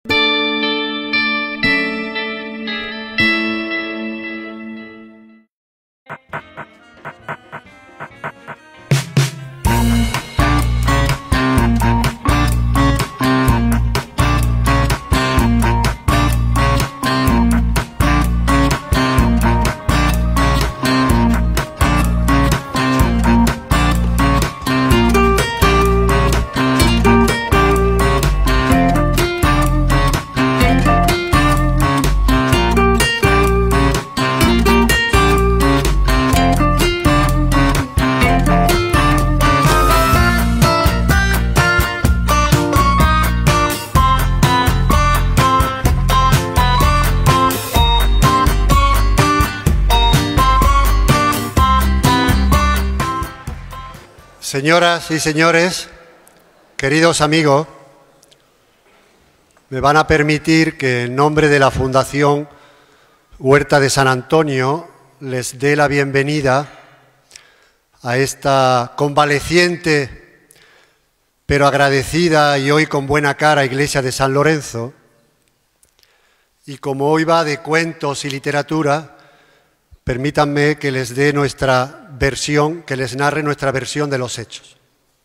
Señoras y señores, queridos amigos, me van a permitir que en nombre de la Fundación Huerta de San Antonio les dé la bienvenida a esta convaleciente pero agradecida y hoy con buena cara Iglesia de San Lorenzo. Y como hoy va de cuentos y literatura, permítanme que les dé nuestra versión, que les narre nuestra versión de los hechos.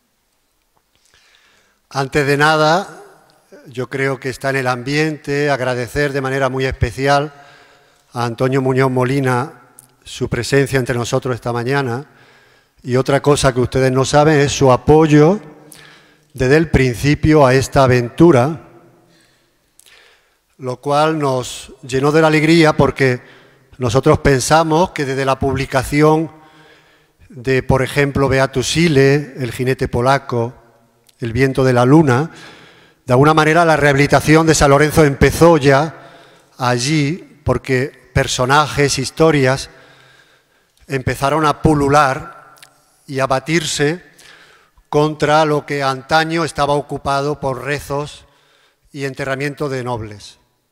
Antes de nada, yo creo que está en el ambiente agradecer de manera muy especial a Antonio Muñoz Molina su presencia entre nosotros esta mañana. Y otra cosa que ustedes no saben es su apoyo desde el principio a esta aventura, lo cual nos llenó de la alegría porque nosotros pensamos que desde la publicación de, por ejemplo, Beato Sile, El jinete polaco, El viento de la luna, de alguna manera la rehabilitación de San Lorenzo empezó ya allí porque personajes, historias empezaron a pulular y a batirse contra lo que antaño estaba ocupado por rezos y enterramiento de nobles.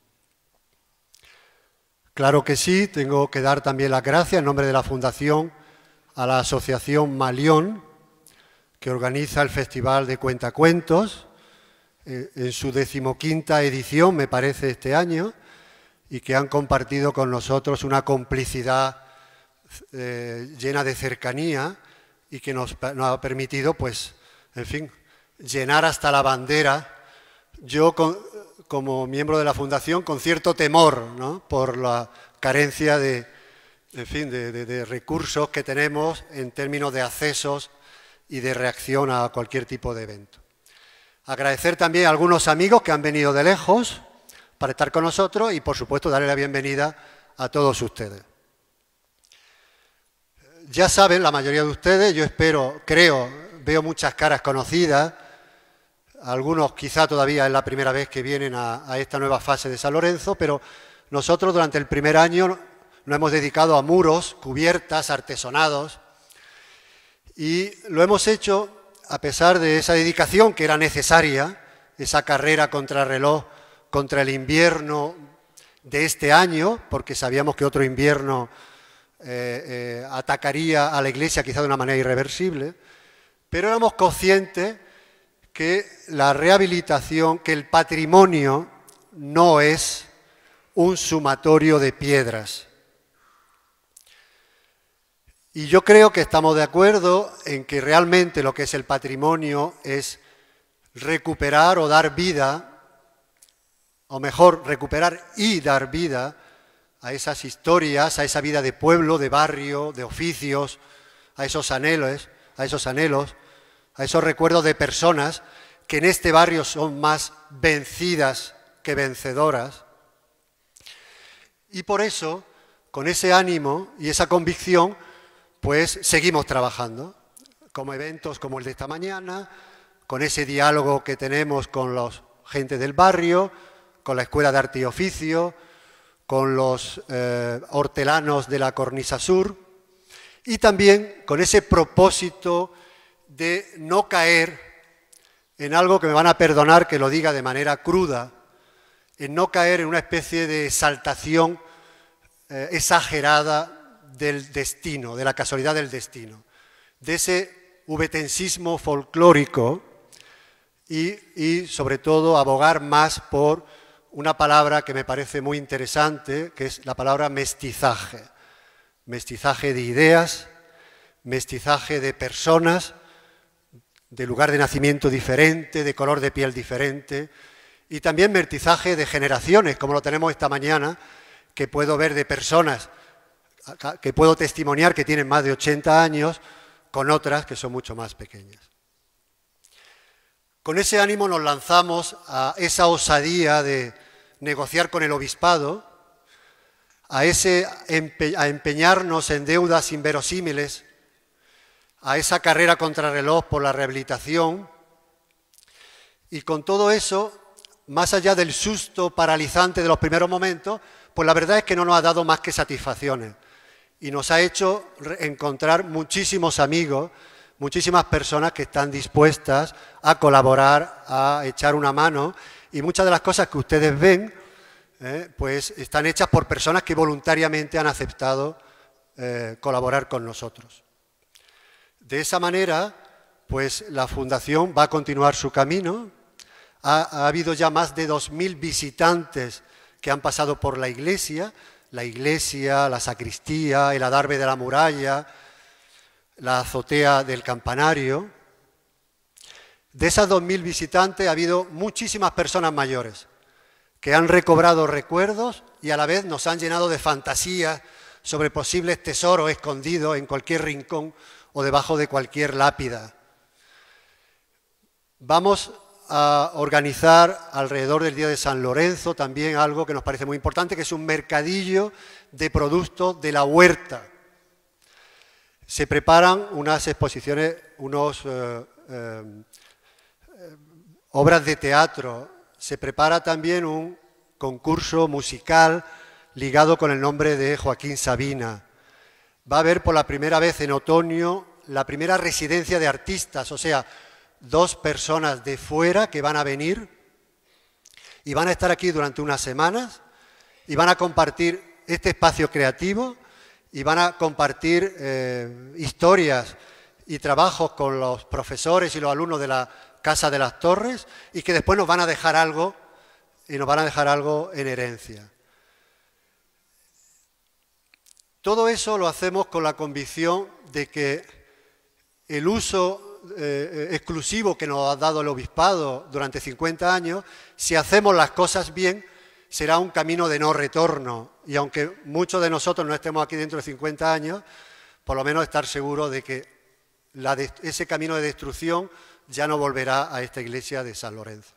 Claro que sí, tengo que dar también las gracias en nombre de la Fundación a la Asociación Malión, que organiza el Festival de Cuentacuentos, en su 15ª edición, me parece, este año, y que han compartido con nosotros una complicidad llena de cercanía y que nos ha permitido, pues, en fin, llenar hasta la bandera. Yo, como miembro de la Fundación, con cierto temor, ¿no?, por la carencia de recursos que tenemos en términos de accesos y de reacción a cualquier tipo de evento. Agradecer también a algunos amigos que han venido de lejos para estar con nosotros y, por supuesto, darle la bienvenida a todos ustedes. Ya saben, la mayoría de ustedes, yo espero, creo, veo muchas caras conocidas. Algunos quizá todavía es la primera vez que vienen a esta nueva fase de San Lorenzo, pero nosotros durante el primer año nos hemos dedicado a muros, cubiertas, artesonados, y lo hemos hecho a pesar de esa dedicación que era necesaria, esa carrera contrarreloj contra el invierno de este año, porque sabíamos que otro invierno atacaría a la Iglesia quizá de una manera irreversible, pero éramos conscientes que la rehabilitación, que el patrimonio no es un sumatorio de piedras. Y yo creo que estamos de acuerdo en que realmente lo que es el patrimonio es recuperar o dar vida, o mejor, recuperar y dar vida a esas historias, a esa vida de pueblo, de barrio, de oficios, a esos anhelos, a esos recuerdos de personas que en este barrio son más vencidas que vencedoras. Y por eso, con ese ánimo y esa convicción, pues seguimos trabajando, como eventos como el de esta mañana, con ese diálogo que tenemos con la gente del barrio, con la Escuela de Arte y Oficio, con los hortelanos de la Cornisa Sur, y también con ese propósito de no caer en algo que me van a perdonar que lo diga de manera cruda, en no caer en una especie de exaltación exagerada del destino, de la casualidad del destino, de ese ubetensismo folclórico y sobre todo abogar más por una palabra que me parece muy interesante, que es la palabra mestizaje. Mestizaje de ideas, mestizaje de personas, de lugar de nacimiento diferente, de color de piel diferente, y también mestizaje de generaciones, como lo tenemos esta mañana, que puedo ver de personas que puedo testimoniar que tienen más de 80 años, con otras que son mucho más pequeñas. Con ese ánimo nos lanzamos a esa osadía de negociar con el obispado, a empeñarnos en deudas inverosímiles, a esa carrera contrarreloj por la rehabilitación, y con todo eso, más allá del susto paralizante de los primeros momentos, pues la verdad es que no nos ha dado más que satisfacciones y nos ha hecho encontrar muchísimos amigos, muchísimas personas que están dispuestas a colaborar, a echar una mano, y muchas de las cosas que ustedes ven pues están hechas por personas que voluntariamente han aceptado colaborar con nosotros. De esa manera, pues la Fundación va a continuar su camino. Ha habido ya más de 2000 visitantes que han pasado por la iglesia, la sacristía, el adarve de la muralla, la azotea del campanario. De esas 2000 visitantes ha habido muchísimas personas mayores que han recobrado recuerdos y a la vez nos han llenado de fantasías sobre posibles tesoros escondidos en cualquier rincón o debajo de cualquier lápida. Vamos a organizar alrededor del Día de San Lorenzo también algo que nos parece muy importante, que es un mercadillo de productos de la huerta. Se preparan unas exposiciones, obras de teatro, se prepara también un concurso musical ligado con el nombre de Joaquín Sabina. Va a haber por la primera vez en otoño la primera residencia de artistas, o sea, 2 personas de fuera que van a venir y van a estar aquí durante unas semanas y van a compartir este espacio creativo y van a compartir historias y trabajos con los profesores y los alumnos de la Casa de las Torres, y que después nos van a dejar algo, y nos van a dejar algo en herencia. Todo eso lo hacemos con la convicción de que el uso exclusivo que nos ha dado el obispado durante 50 años, si hacemos las cosas bien, será un camino de no retorno. Y aunque muchos de nosotros no estemos aquí dentro de 50 años, por lo menos estar seguros de que ese camino de destrucción ya no volverá a esta iglesia de San Lorenzo.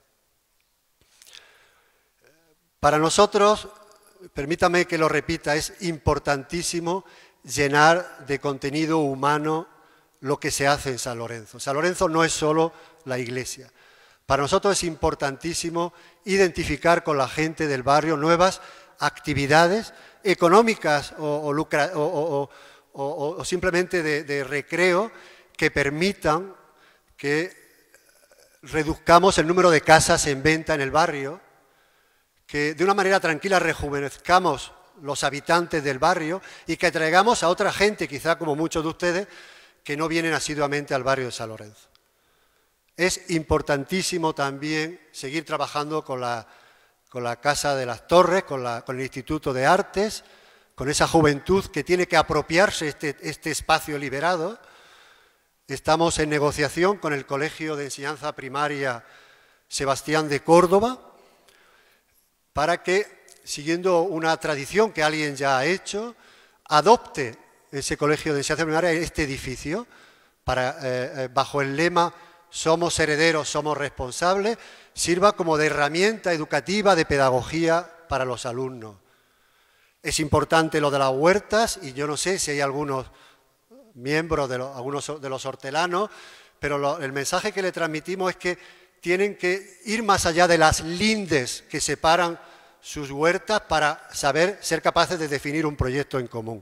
Para nosotros, permítame que lo repita, es importantísimo llenar de contenido humano lo que se hace en San Lorenzo. San Lorenzo no es solo la iglesia. Para nosotros es importantísimo identificar con la gente del barrio nuevas actividades económicas o simplemente de recreo que permitan que reduzcamos el número de casas en venta en el barrio, que de una manera tranquila rejuvenezcamos los habitantes del barrio y que atraigamos a otra gente, quizá como muchos de ustedes, que no vienen asiduamente al barrio de San Lorenzo. Es importantísimo también seguir trabajando con la Casa de las Torres, con el Instituto de Artes, con esa juventud que tiene que apropiarse este espacio liberado. Estamos en negociación con el Colegio de Enseñanza Primaria Sebastián de Córdoba para que, siguiendo una tradición que alguien ya ha hecho, adopte ese Colegio de Enseñanza Primaria este edificio bajo el lema "Somos herederos, somos responsables", sirva como de herramienta educativa, de pedagogía para los alumnos. Es importante lo de las huertas y yo no sé si hay algunos miembros algunos de los hortelanos, pero el mensaje que le transmitimos es que tienen que ir más allá de las lindes que separan sus huertas para ser capaces de definir un proyecto en común.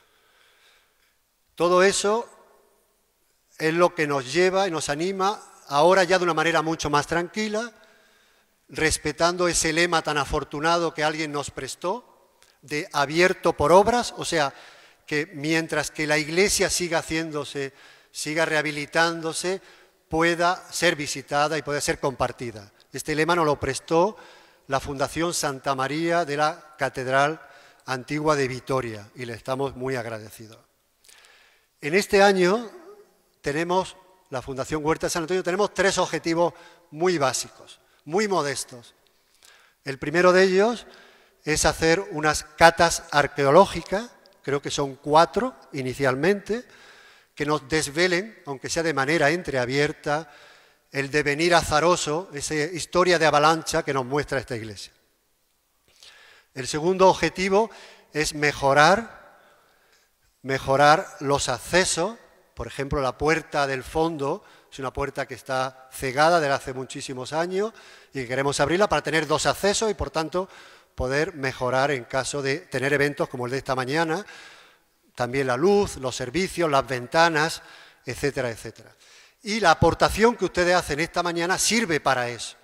Todo eso es lo que nos lleva y nos anima ahora ya de una manera mucho más tranquila, respetando ese lema tan afortunado que alguien nos prestó, de abierto por obras, o sea, que mientras que la iglesia siga haciéndose, siga rehabilitándose, pueda ser visitada y pueda ser compartida. Este lema nos lo prestó la Fundación Santa María de la Catedral Antigua de Vitoria, y le estamos muy agradecidos. En este año tenemos, la Fundación Huerta de San Antonio, tenemos 3 objetivos muy básicos, muy modestos. El primero de ellos es hacer unas catas arqueológicas, creo que son 4 inicialmente, que nos desvelen, aunque sea de manera entreabierta, el devenir azaroso, esa historia de avalancha que nos muestra esta iglesia. El segundo objetivo es mejorar los accesos. Por ejemplo, la puerta del fondo es una puerta que está cegada desde hace muchísimos años y queremos abrirla para tener 2 accesos y, por tanto, poder mejorar en caso de tener eventos como el de esta mañana, también la luz, los servicios, las ventanas, etcétera, etcétera. Y la aportación que ustedes hacen esta mañana sirve para eso.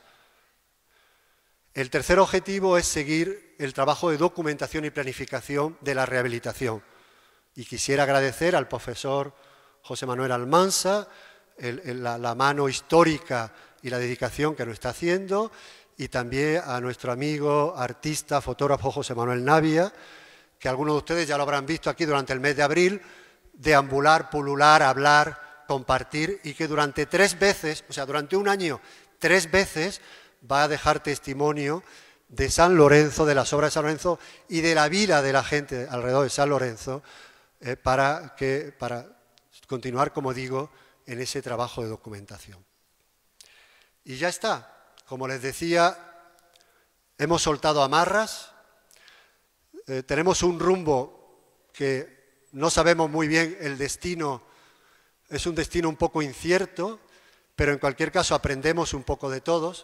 El tercer objetivo es seguir el trabajo de documentación y planificación de la rehabilitación. Y quisiera agradecer al profesor José Manuel Almansa la mano histórica y la dedicación que nos está haciendo, y también a nuestro amigo, artista, fotógrafo José Manuel Navia, que algunos de ustedes ya lo habrán visto aquí durante el mes de abril, deambular, pulular, hablar, compartir, y que durante 3 veces, o sea, durante un año, 3 veces, va a dejar testimonio de San Lorenzo, de las obras de San Lorenzo y de la vida de la gente alrededor de San Lorenzo, para continuar, como digo, en ese trabajo de documentación. Y ya está. Como les decía, hemos soltado amarras, tenemos un rumbo que no sabemos muy bien el destino, es un destino un poco incierto, pero en cualquier caso aprendemos un poco de todos,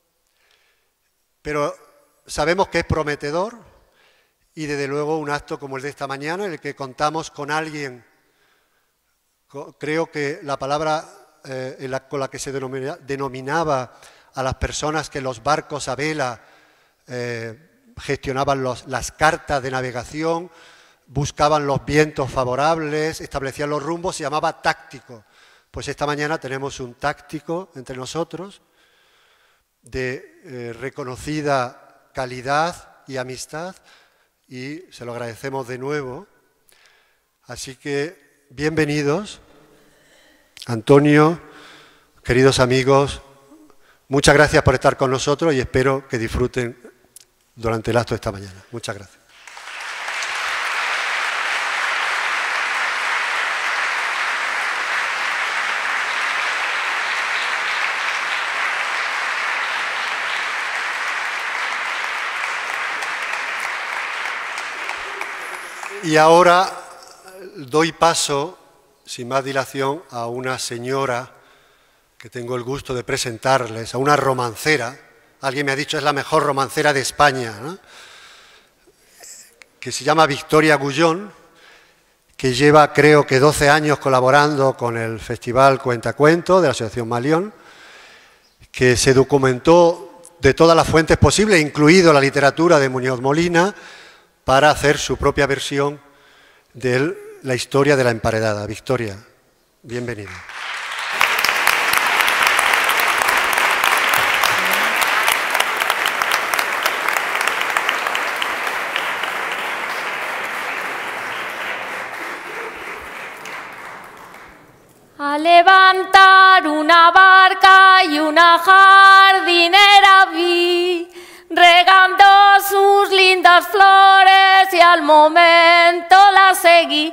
pero sabemos que es prometedor y desde luego un acto como el de esta mañana en el que contamos con alguien, creo que la palabra con la que se denominaba a las personas que en los barcos a vela gestionaban las cartas de navegación, buscaban los vientos favorables, establecían los rumbos, se llamaba táctico. Pues esta mañana tenemos un táctico entre nosotros de reconocida calidad y amistad, y se lo agradecemos de nuevo. Así que bienvenidos, Antonio, queridos amigos. Muchas gracias por estar con nosotros y espero que disfruten durante el acto de esta mañana. Muchas gracias. Y ahora doy paso, sin más dilación, a una señora que tengo el gusto de presentarles, a una romancera. Alguien me ha dicho es la mejor romancera de España, ¿no? Que se llama Victoria Gullón, que lleva creo que 12 años colaborando con el Festival Cuentacuentos de la Asociación Malión, que se documentó de todas las fuentes posibles, incluido la literatura de Muñoz Molina, para hacer su propia versión de la historia de la emparedada. Victoria, bienvenida. A levantar una barca y una jardinera vi, regando sus lindas flores, y al momento la seguí,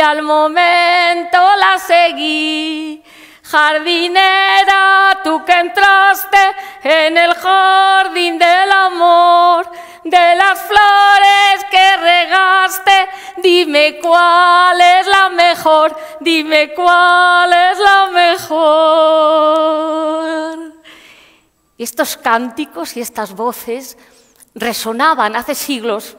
Jardinera, tú que entraste en el jardín del amor, de las flores que regaste, dime cuál es la mejor, Estos cánticos y estas voces resonaban hace siglos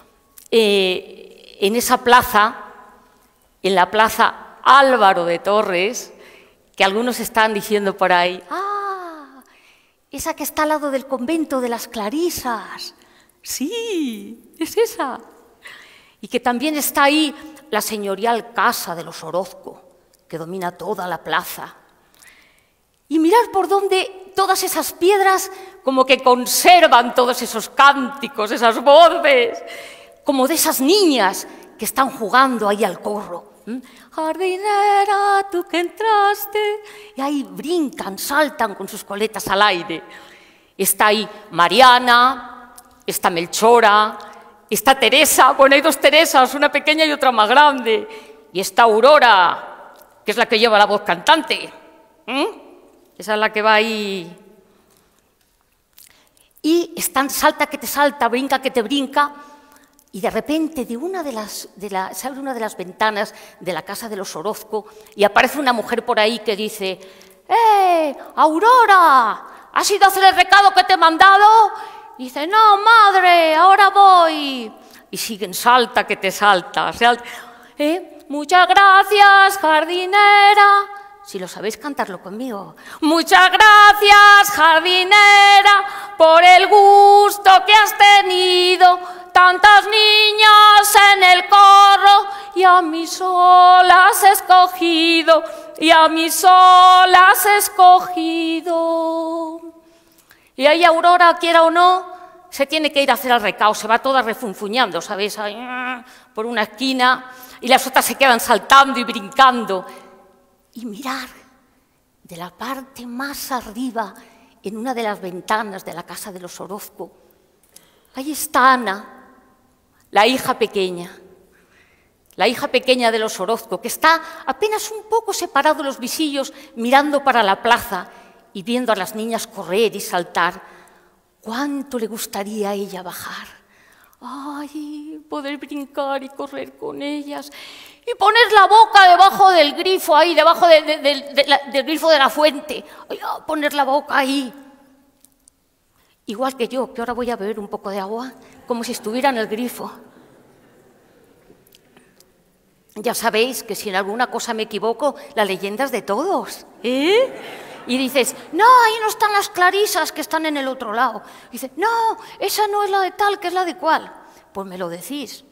en esa plaza, en la plaza Álvaro de Torres, que algunos están diciendo por ahí, ¡ah! Esa que está al lado del convento de las Clarisas. Sí, es esa. Y que también está ahí la señorial casa de los Orozco, que domina toda la plaza. Y mirad por dónde todas esas piedras como que conservan todos esos cánticos, esas voces, como de esas niñas que están jugando ahí al corro. Jardinera, tú que entraste, y ahí brincan, saltan con sus coletas al aire. Está ahí Mariana, está Melchora, está Teresa, bueno, hay dos Teresas, una pequeña y otra más grande, y está Aurora, que es la que lleva la voz cantante. Esa es la que va ahí. Y están salta que te salta, brinca que te brinca, y de repente se abre una de las ventanas de la casa de los Orozco y aparece una mujer por ahí que dice: Aurora, ¿has ido a hacer el recado que te he mandado? Y dice: no, madre, ahora voy. Y siguen, salta que te salta. Muchas gracias, jardinera. Si lo sabéis, cantarlo conmigo. Muchas gracias, jardinera, por el gusto que has tenido. Tantas niñas en el corro y a mí sola has escogido, y a mí sola has escogido. Y ahí Aurora, quiera o no, se tiene que ir a hacer el recao, se va toda refunfuñando, ¿sabéis? Ahí, por una esquina, y las otras se quedan saltando y brincando. Y mirar de la parte más arriba, en una de las ventanas de la casa de los Orozco, ahí está Ana, la hija pequeña de los Orozco, que está apenas un poco separado de los visillos, mirando para la plaza y viendo a las niñas correr y saltar. ¿Cuánto le gustaría a ella bajar? Ay, poder brincar y correr con ellas y poner la boca debajo del grifo ahí, debajo del grifo de la fuente. Ay, poner la boca ahí. Igual que yo, que ahora voy a beber un poco de agua, como si estuviera en el grifo. Ya sabéis que si en alguna cosa me equivoco, la leyenda es de todos. Y dices: no, ahí no están las clarisas que están en el otro lado. Y dices: no, esa no es la de tal, que es la de cual. Pues me lo decís.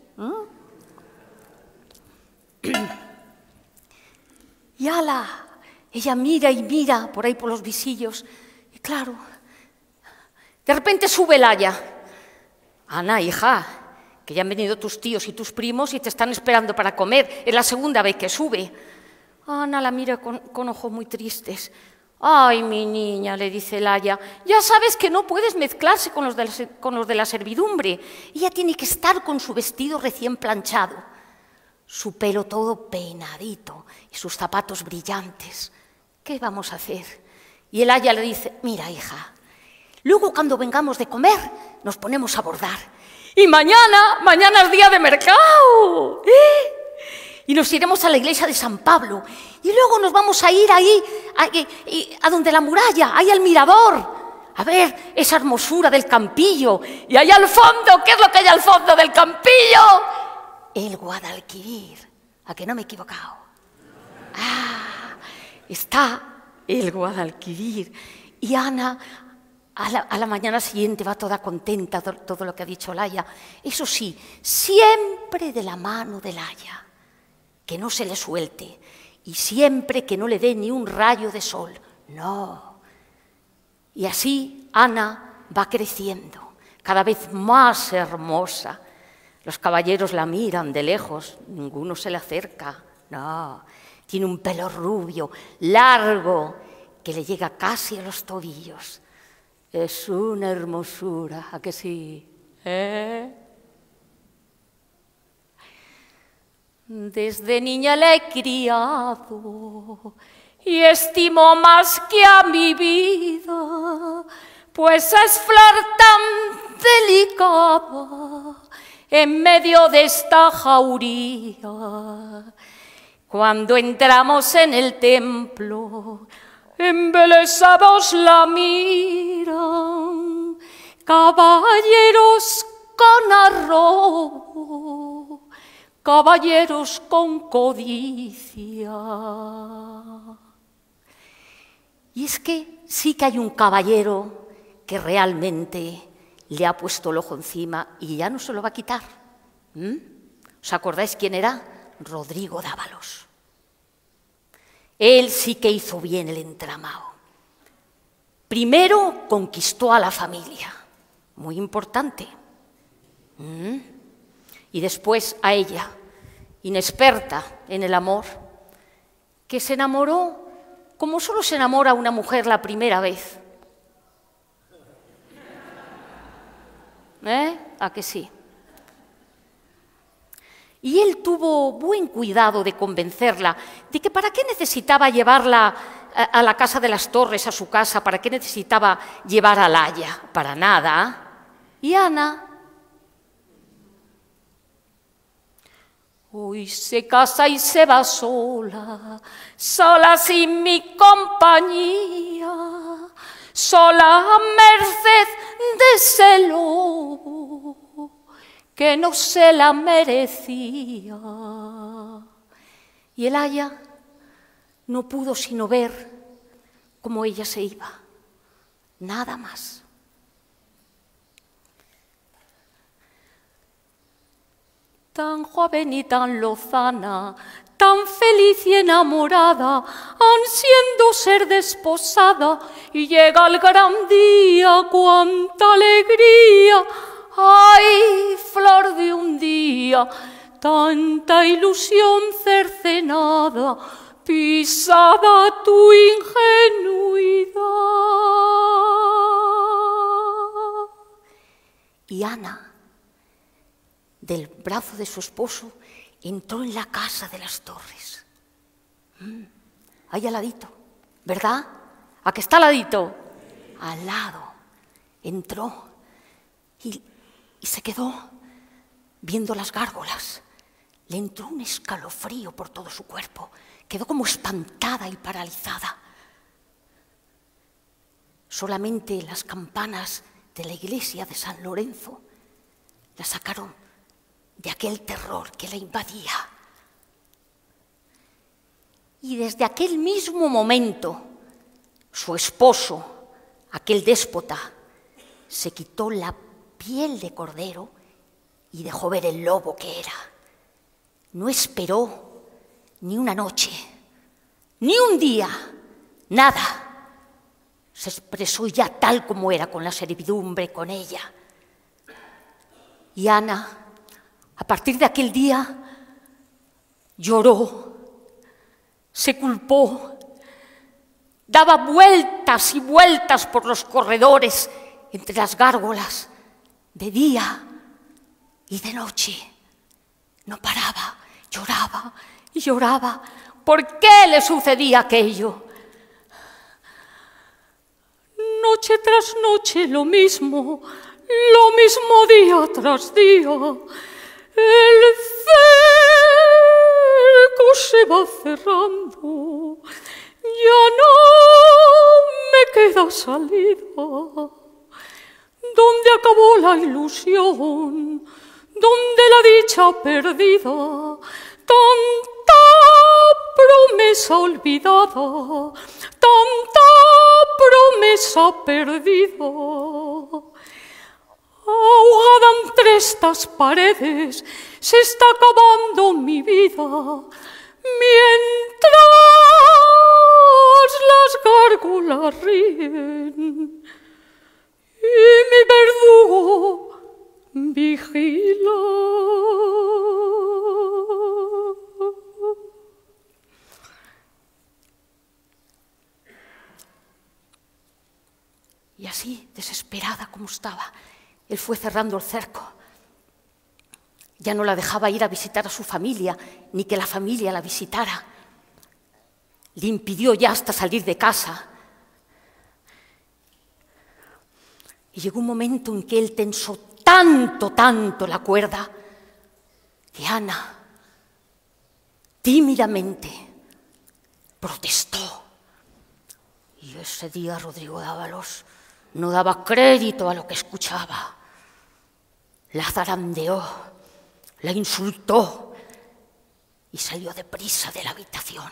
Y ala, ella mira y mira por ahí por los visillos. Y claro, de repente sube Laia. Ana, hija, que ya han venido tus tíos y tus primos y te están esperando para comer. Es la segunda vez que sube. Ana la mira con ojos muy tristes. Ay, mi niña, le dice Laia, ya sabes que no puedes mezclarse con los de la servidumbre. Ella tiene que estar con su vestido recién planchado, su pelo todo peinadito y sus zapatos brillantes. ¿Qué vamos a hacer? Y Laia le dice: mira, hija, luego cuando vengamos de comer nos ponemos a bordar. Y mañana es día de mercado. Y nos iremos a la iglesia de San Pablo. Y luego nos vamos a ir ahí, a donde la muralla, ahí al mirador, a ver esa hermosura del Campillo. Y allá al fondo, ¿qué es lo que hay al fondo del Campillo? El Guadalquivir. ¿A que no me he equivocado? Está el Guadalquivir. Y Ana, a la mañana siguiente, va toda contenta, todo lo que ha dicho Laia. Eso sí, siempre de la mano de Laia, que no se le suelte, y siempre que no le dé ni un rayo de sol. No. Y así Ana va creciendo, cada vez más hermosa. Los caballeros la miran de lejos, ninguno se le acerca. No, tiene un pelo rubio, largo, que le llega casi a los tobillos. Es una hermosura, ¿a que sí? Desde niña la he criado y estimo más que a mi vida, pues es flor tan delicada en medio de esta jauría. Cuando entramos en el templo, embelesados la miran, caballeros con arrobo, caballeros con codicia. Y es que sí que hay un caballero que realmente le ha puesto el ojo encima y ya no se lo va a quitar. ¿Os acordáis quién era? Rodrigo Dávalos. Él sí que hizo bien el entramado. Primero conquistó a la familia, muy importante. Y después a ella, inexperta en el amor, que se enamoró como solo se enamora una mujer la primera vez. ¿A que sí? Y él tuvo buen cuidado de convencerla de que para qué necesitaba llevarla a la casa de las Torres, a su casa, para qué necesitaba llevar a Laia, para nada. Y Ana hoy se casa y se va sola, sola sin mi compañía, sola a merced de ese lobo que no se la merecía. Y el aya no pudo sino ver cómo ella se iba, nada más. Tan joven y tan lozana, tan feliz y enamorada, ansiando ser desposada, y llega el gran día, cuánta alegría, ay, flor de un día, tanta ilusión cercenada, pisada tu ingenuidad. Y Ana, del brazo de su esposo, entró en la casa de las Torres. Ahí al ladito, ¿verdad? ¿A que está al ladito? Al lado. Entró y se quedó viendo las gárgolas. Le entró un escalofrío por todo su cuerpo. Quedó como espantada y paralizada. Solamente las campanas de la iglesia de San Lorenzo la sacaron de aquel terror que la invadía. Y desde aquel mismo momento, su esposo, aquel déspota, se quitó la piel de cordero y dejó ver el lobo que era. No esperó ni una noche, ni un día, nada. Se expresó ya tal como era, con la servidumbre, con ella. Y Ana, a partir de aquel día, lloró, se culpó, daba vueltas y vueltas por los corredores entre las gárgolas, de día y de noche. No paraba, lloraba y lloraba. ¿Por qué le sucedía aquello? Noche tras noche lo mismo día tras día. El cerco se va cerrando, ya no me queda salida. ¿Dónde acabó la ilusión? ¿Dónde la dicha perdida? Tanta promesa olvidada, tanta promesa perdida. Ahogada entre estas paredes, se está acabando mi vida, mientras las gárgolas ríen y mi verdugo vigila. Y así, desesperada como estaba, él fue cerrando el cerco. Ya no la dejaba ir a visitar a su familia, ni que la familia la visitara. Le impidió ya hasta salir de casa. Y llegó un momento en que él tensó tanto la cuerda, que Ana tímidamente protestó. Y ese día Rodrigo Dávalos no daba crédito a lo que escuchaba. La zarandeó, la insultó y salió deprisa de la habitación.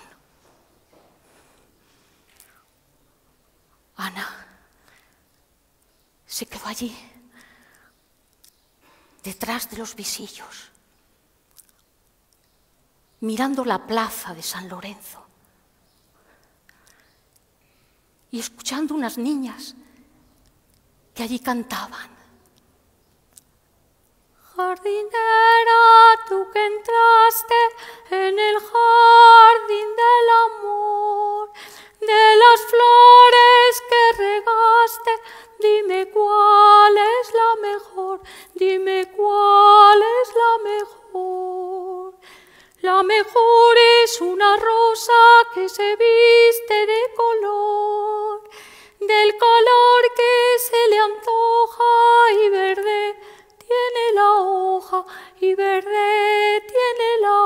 Ana se quedó allí, detrás de los visillos, mirando la plaza de San Lorenzo. y escuchando unas niñas que allí cantaban. Jardinera, tú que entraste en el jardín del amor, de las flores que regaste, dime cuál es la mejor, dime cuál es la mejor. La mejor es una rosa que se viste de color, del color que se le antoja, y verde tiene la hoja, y verde tiene la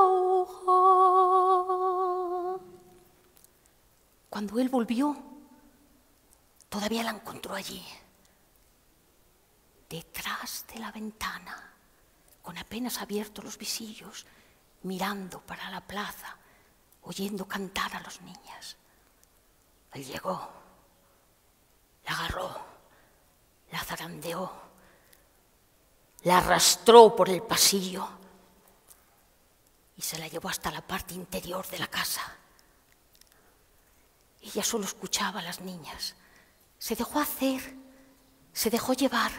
hoja. Cuando él volvió, todavía la encontró allí, detrás de la ventana, con apenas abiertos los visillos, mirando para la plaza, oyendo cantar a las niñas. Él llegó, la agarró, la zarandeó, la arrastró por el pasillo y se la llevó hasta la parte interior de la casa. Ella solo escuchaba a las niñas, se dejó hacer, se dejó llevar.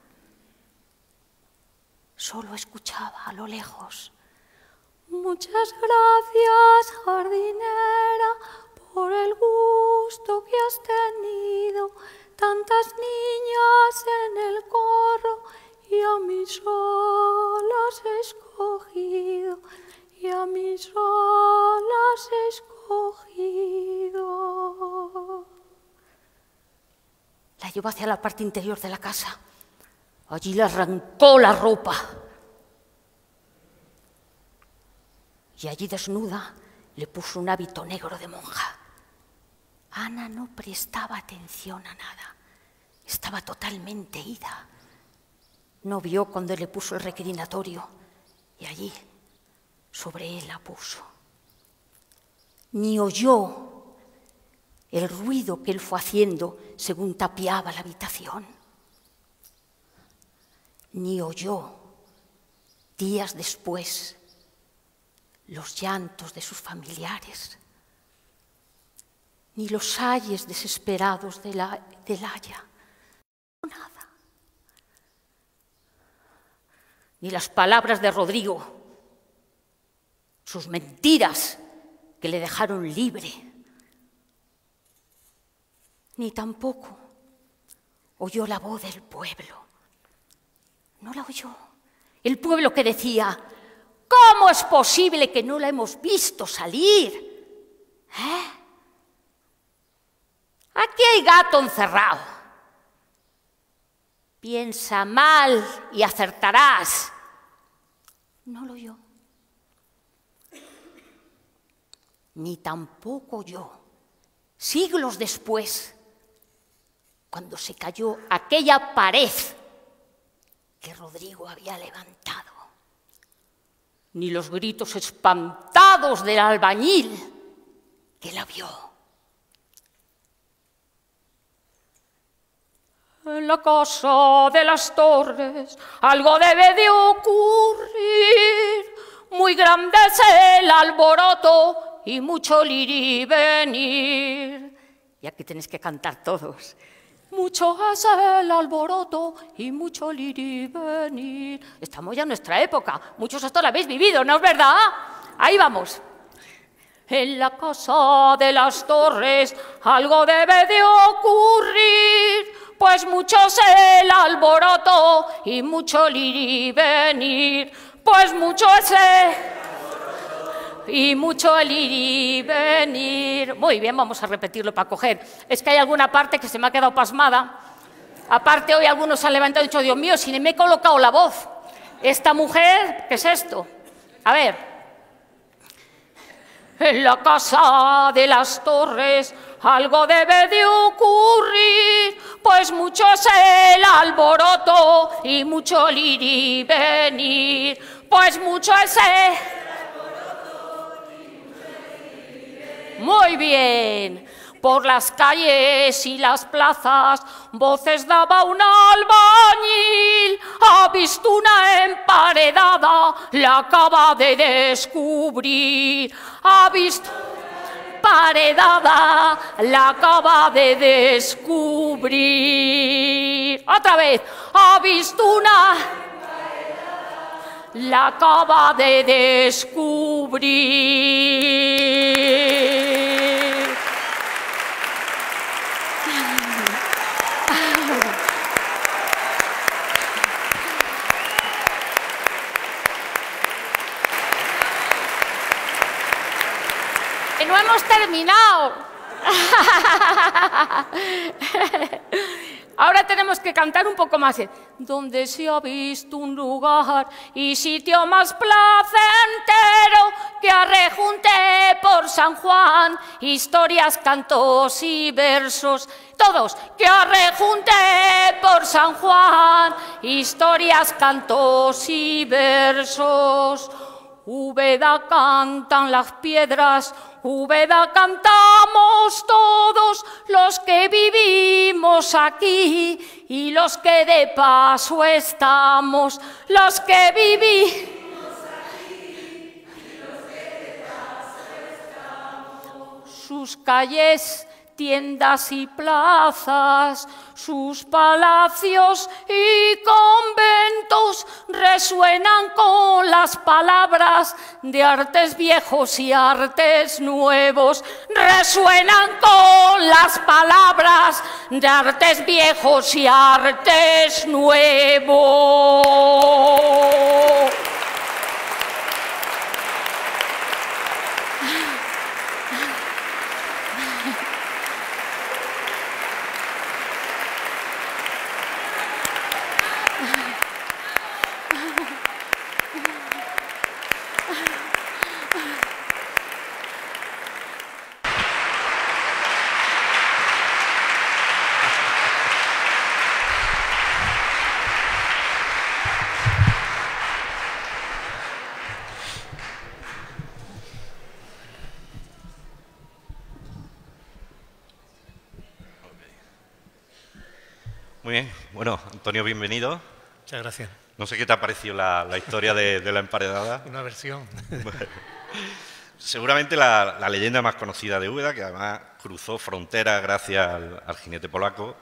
Solo escuchaba a lo lejos. Muchas gracias, jardinera, por el gusto que has tenido. Tantas niñas en el corro y a mí sola has escogido, y a mí sola has escogido. La llevó hacia la parte interior de la casa. Allí le arrancó la ropa. Y allí desnuda le puso un hábito negro de monja. Ana no prestaba atención a nada. Estaba totalmente ida. No vio cuando le puso el reclinatorio y allí sobre él la puso. Ni oyó el ruido que él fue haciendo según tapiaba la habitación. Ni oyó, días después, los llantos de sus familiares, ni los ayes desesperados del aya, nada. Ni las palabras de Rodrigo, sus mentiras que le dejaron libre, ni tampoco oyó la voz del pueblo. No la oyó. El pueblo que decía: ¿cómo es posible que no la hemos visto salir? Aquí hay gato encerrado. Piensa mal y acertarás. No lo oyó. Ni tampoco oyó, siglos después, cuando se cayó aquella pared que Rodrigo había levantado, ni los gritos espantados del albañil que la vio. En la casa de las Torres algo debe de ocurrir, muy grande es el alboroto y mucho ir y venir. Y aquí tenéis que cantar todos. Mucho es el alboroto y mucho ir y venir. Estamos ya en nuestra época. Muchos esto lo habéis vivido, ¿no es verdad? Ahí vamos. En la casa de las Torres algo debe de ocurrir, pues mucho es el alboroto y mucho ir y venir. Pues mucho es y mucho el ir y venir. Muy bien, vamos a repetirlo para coger. Es que hay alguna parte que se me ha quedado pasmada. Aparte, hoy algunos se han levantado y dicho: Dios mío, si ni me he colocado la voz. Esta mujer, ¿qué es esto? A ver. En la casa de las Torres algo debe de ocurrir, pues mucho es el alboroto y mucho el ir y venir. Pues mucho es el... Muy bien. Por las calles y las plazas voces daba un albañil. Ha visto una emparedada, la acaba de descubrir. Ha visto... emparedada la acaba de descubrir. Otra vez, ha visto una... La acaba de descubrir. Que no hemos terminado. Ahora tenemos que cantar un poco más. Donde se ha visto un lugar y sitio más placentero que arrejunte por San Juan historias, cantos y versos. Todos, que arrejunte por San Juan historias, cantos y versos. Úbeda cantan las piedras, Úbeda cantamos todos los que vivimos aquí y los que de paso estamos, los que vivimos aquí y los que de paso estamos. Sus calles, tiendas y plazas, sus palacios y conventos resuenan con las palabras de artes viejos y artes nuevos, resuenan con las palabras de artes viejos y artes nuevos. Muy bien, bueno, Antonio, bienvenido. Muchas gracias. No sé qué te ha parecido la historia de la emparedada. Una versión. Seguramente la leyenda más conocida de Úbeda, que además cruzó fronteras gracias al jinete polaco.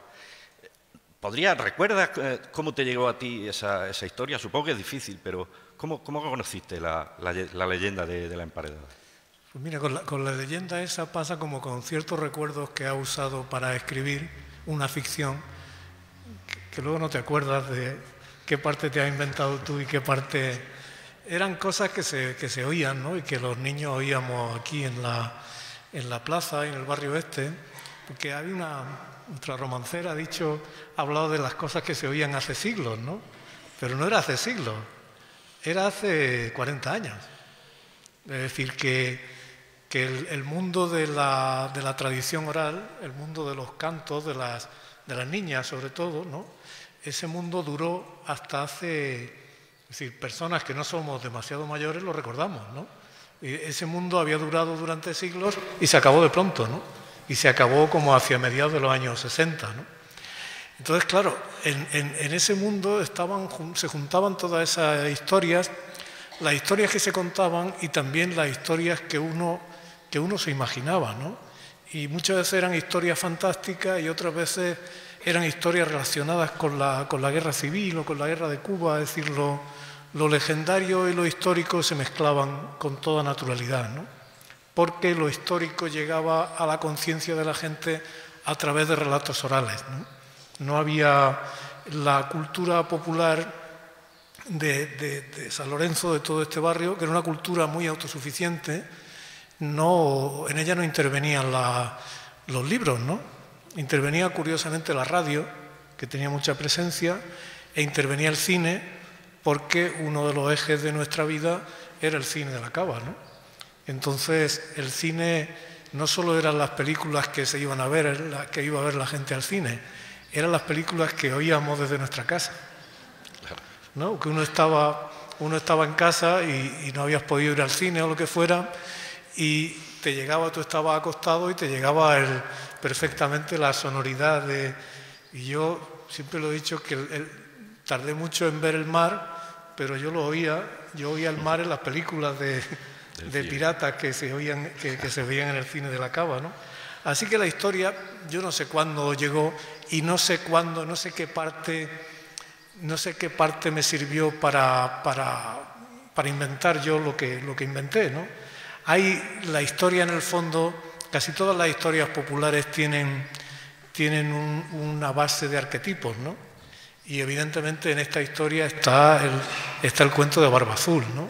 ¿Recuerdas cómo te llegó a ti esa historia? Supongo que es difícil, pero ¿cómo conociste la leyenda de la emparedada? Pues mira, con la leyenda esa pasa como con ciertos recuerdos que has usado para escribir una ficción, que luego no te acuerdas de qué parte te has inventado tú y qué parte... Eran cosas que se oían, ¿no? Y que los niños oíamos aquí en la plaza, en el barrio este, porque hay nuestra romancera ha hablado de las cosas que se oían hace siglos, ¿no? Pero no era hace siglos, era hace 40 años. Es decir, que el mundo de la tradición oral, el mundo de los cantos, de las niñas sobre todo, ¿no? Ese mundo duró hasta hace... Es decir, personas que no somos demasiado mayores lo recordamos, ¿no? Y ese mundo había durado durante siglos y se acabó de pronto, ¿no? Y se acabó como hacia mediados de los años 60, ¿no? Entonces, claro, en ese mundo se juntaban todas esas historias, las historias que se contaban y también las historias que uno se imaginaba, ¿no? Y muchas veces eran historias fantásticas y otras veces eran historias relacionadas con la guerra civil o con la guerra de Cuba, es decir, lo legendario y lo histórico se mezclaban con toda naturalidad, ¿no? Porque lo histórico llegaba a la conciencia de la gente a través de relatos orales, ¿no? No había la cultura popular de San Lorenzo, de todo este barrio, que era una cultura muy autosuficiente. En ella no intervenían los libros, ¿no? Intervenía curiosamente la radio, que tenía mucha presencia, e intervenía el cine, porque uno de los ejes de nuestra vida era el cine de la cava, ¿no? Entonces, el cine no solo eran las películas que se iban a ver, que iba a ver la gente al cine, eran las películas que oíamos desde nuestra casa, ¿no? Que uno estaba en casa y no habías podido ir al cine o lo que fuera, y te llegaba, tú estabas acostado y te llegaba perfectamente la sonoridad y yo siempre lo he dicho que tardé mucho en ver el mar, pero yo oía el mar en las películas de de piratas que se oían, que se veían en el cine de la Cava, ¿no? Así que la historia, yo no sé cuándo llegó y no sé cuándo, no sé qué parte me sirvió para inventar yo lo que inventé, ¿no? Hay la historia en el fondo, casi todas las historias populares tienen una base de arquetipos, ¿no? Y evidentemente en esta historia está el cuento de Barba Azul, ¿no?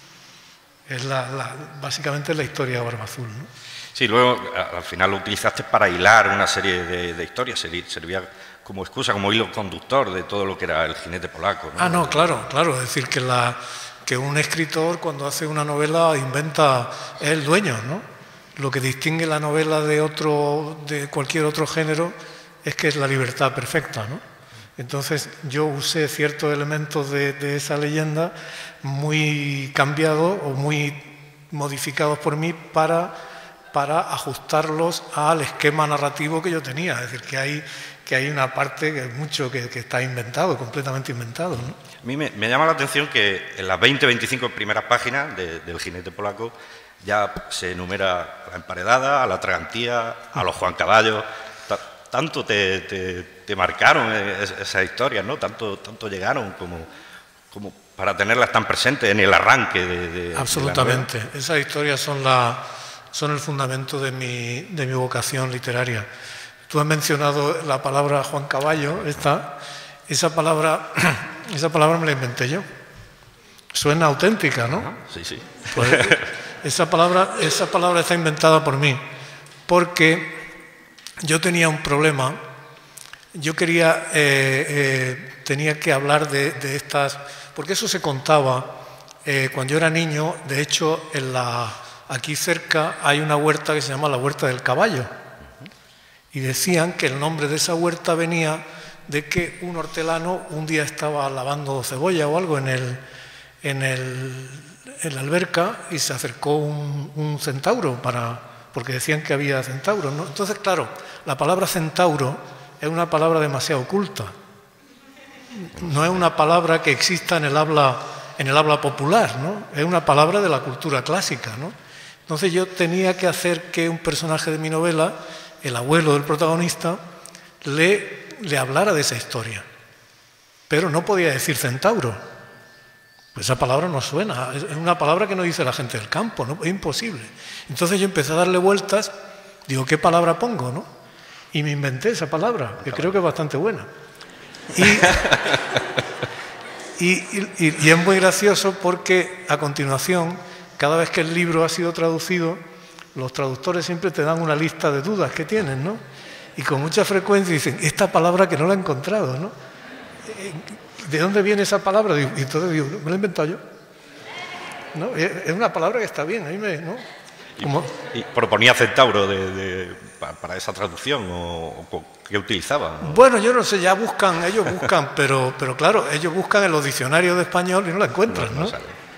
Es básicamente la historia de Barba Azul, ¿no? Sí, luego al final lo utilizaste para hilar una serie de historias, servía como excusa, como hilo conductor de todo lo que era el jinete polaco, ¿no? Ah, no, claro, es decir, que un escritor cuando hace una novela inventa, es el dueño, ¿no? Lo que distingue la novela de cualquier otro género es que es la libertad perfecta, ¿no? Entonces yo usé ciertos elementos de esa leyenda muy cambiados o muy modificados por mí para ajustarlos al esquema narrativo que yo tenía. Es decir, que hay una parte que está inventado, completamente inventado, ¿no? A mí me llama la atención que en las 20-25 primeras páginas del jinete polaco ya se enumera la emparedada, a la tragantía, a los Juan Caballos. Tanto te marcaron esas historias, ¿no? Tanto llegaron como para tenerlas tan presentes en el arranque de Absolutamente. Esas historias son el fundamento de mi vocación literaria. Tú has mencionado la palabra Juan Caballo, esa palabra me la inventé yo. Suena auténtica, ¿no? Sí, sí. Pues esa palabra está inventada por mí, porque yo tenía un problema. Yo tenía que hablar de estas, porque eso se contaba cuando yo era niño. De hecho, aquí cerca hay una huerta que se llama la Huerta del Caballo. Y decían que el nombre de esa huerta venía de que un hortelano un día estaba lavando cebolla o algo en la alberca y se acercó un centauro porque decían que había centauros, ¿no? Entonces, claro, la palabra centauro es una palabra demasiado oculta. No es una palabra que exista en el habla popular, ¿no? Es una palabra de la cultura clásica, ¿no? Entonces yo tenía que hacer que un personaje de mi novela, el abuelo del protagonista, le hablara de esa historia. Pero no podía decir centauro. Pues esa palabra no suena, es una palabra que no dice la gente del campo, ¿no? Es imposible. Entonces yo empecé a darle vueltas, digo, ¿qué palabra pongo, no? Y me inventé esa palabra, que creo que es bastante buena. Y es muy gracioso porque a continuación, cada vez que el libro ha sido traducido, los traductores siempre te dan una lista de dudas que tienen, ¿no? Y con mucha frecuencia dicen, esta palabra que no la he encontrado, ¿no? ¿De dónde viene esa palabra? Y entonces digo, me la he inventado yo. ¿No? Es una palabra que está bien, a mí ¿no? ¿Y proponía centauro para esa traducción o qué utilizaban? Bueno, yo no sé, ellos buscan, pero claro, ellos buscan en los diccionarios de español y no la encuentran, ¿no?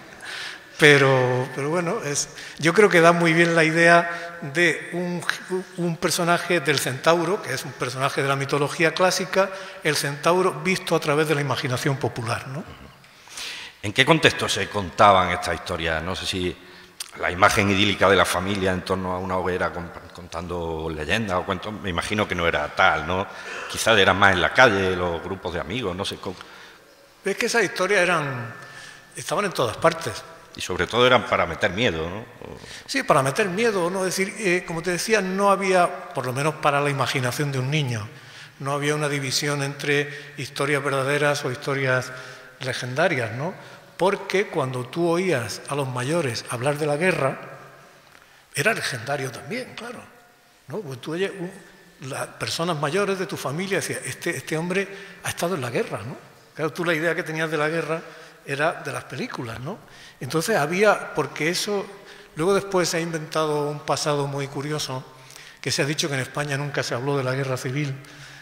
Pero bueno, yo creo que da muy bien la idea de un personaje del centauro, que es un personaje de la mitología clásica, el centauro visto a través de la imaginación popular, ¿no? ¿En qué contexto se contaban estas historias? No sé si la imagen idílica de la familia en torno a una hoguera contando leyendas o cuentos, me imagino que no era tal, ¿no? Quizás eran más en la calle, los grupos de amigos, no sé cómo. Es que esas historias estaban en todas partes. Y sobre todo eran para meter miedo, ¿no? Sí, para meter miedo, ¿no? Es decir, como te decía, no había, por lo menos para la imaginación de un niño, no había una división entre historias verdaderas o historias legendarias, ¿no? Porque cuando tú oías a los mayores hablar de la guerra, era legendario también, claro, ¿no? Pues tú oyes las personas mayores de tu familia decían, este hombre ha estado en la guerra, ¿no? Claro, tú la idea que tenías de la guerra era de las películas, ¿no? Entonces porque eso, luego después se ha inventado un pasado muy curioso, que se ha dicho que en España nunca se habló de la guerra civil,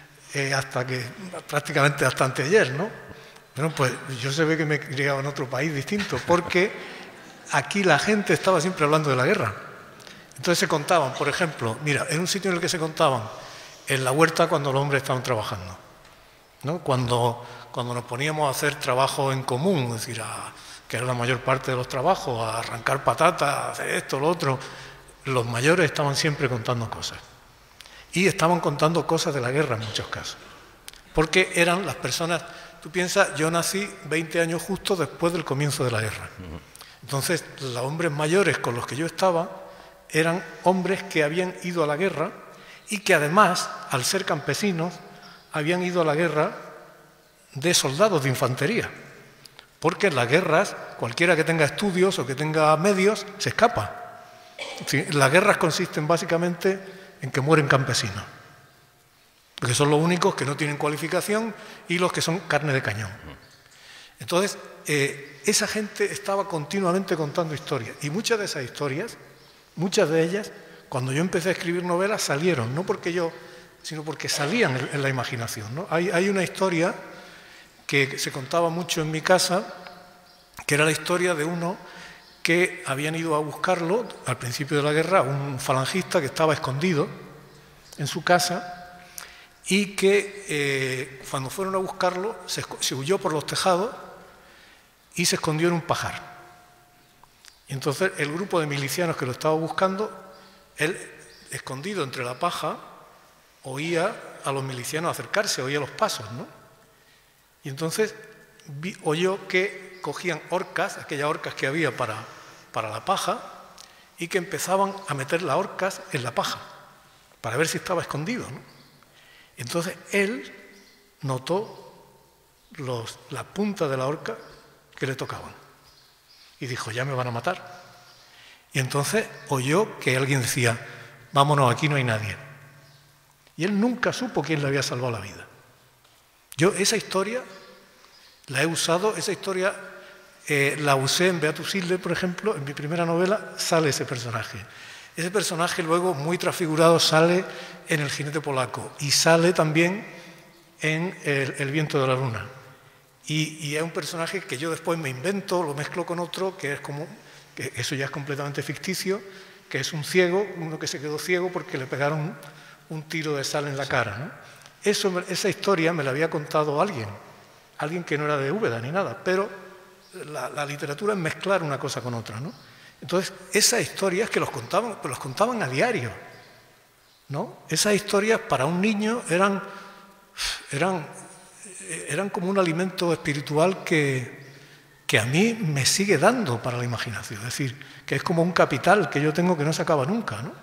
prácticamente hasta anteayer, ¿no? Bueno, pues yo se ve que me he criado en otro país distinto, porque aquí la gente estaba siempre hablando de la guerra. Entonces se contaban, por ejemplo, mira, en un sitio en el que se contaban, en la huerta cuando los hombres estaban trabajando, ¿no? Cuando nos poníamos a hacer trabajo en común, es decir, que era la mayor parte de los trabajos, a arrancar patatas, hacer esto, lo otro, los mayores estaban siempre contando cosas. Y estaban contando cosas de la guerra en muchos casos. Porque eran las personas... Tú piensas, yo nací 20 años justo después del comienzo de la guerra. Entonces, los hombres mayores con los que yo estaba eran hombres que habían ido a la guerra y que además, al ser campesinos, habían ido a la guerra de soldados de infantería. Porque en las guerras, cualquiera que tenga estudios o que tenga medios, se escapa. Las guerras consisten básicamente en que mueren campesinos, porque son los únicos que no tienen cualificación y los que son carne de cañón. Entonces, esa gente estaba continuamente contando historias, y muchas de esas historias, muchas de ellas, cuando yo empecé a escribir novelas, salieron, no porque yo, sino porque salían en la imaginación, ¿no? Hay una historia que se contaba mucho en mi casa, que era la historia de uno que habían ido a buscarlo al principio de la guerra, un falangista que estaba escondido en su casa, y que cuando fueron a buscarlo se huyó por los tejados y se escondió en un pajar. Y entonces el grupo de milicianos que lo estaba buscando, él, escondido entre la paja, oía a los milicianos acercarse, oía los pasos, ¿no? Y entonces oyó que cogían horcas, aquellas horcas que había para la paja, y que empezaban a meter las horcas en la paja, para ver si estaba escondido, ¿no? Entonces él notó las puntas de la horca que le tocaban y dijo, ya me van a matar. Y entonces oyó que alguien decía, vámonos, aquí no hay nadie. Y él nunca supo quién le había salvado la vida. Yo esa historia la he usado, esa historia la usé en Beatus Hilde, por ejemplo, en mi primera novela sale ese personaje. Ese personaje luego, muy transfigurado, sale en El jinete polaco y sale también en El viento de la luna. Y es un personaje que yo después me invento, lo mezclo con otro, que es como, que eso ya es completamente ficticio, que es un ciego, uno que se quedó ciego porque le pegaron un tiro de sal en la cara, ¿no? Esa historia me la había contado alguien que no era de Úbeda ni nada, pero la literatura es mezclar una cosa con otra, ¿no? Entonces, esas historias que los contaban a diario, ¿no? Esas historias para un niño eran como un alimento espiritual que a mí me sigue dando para la imaginación. Es decir, que es como un capital que yo tengo que no se acaba nunca, ¿no?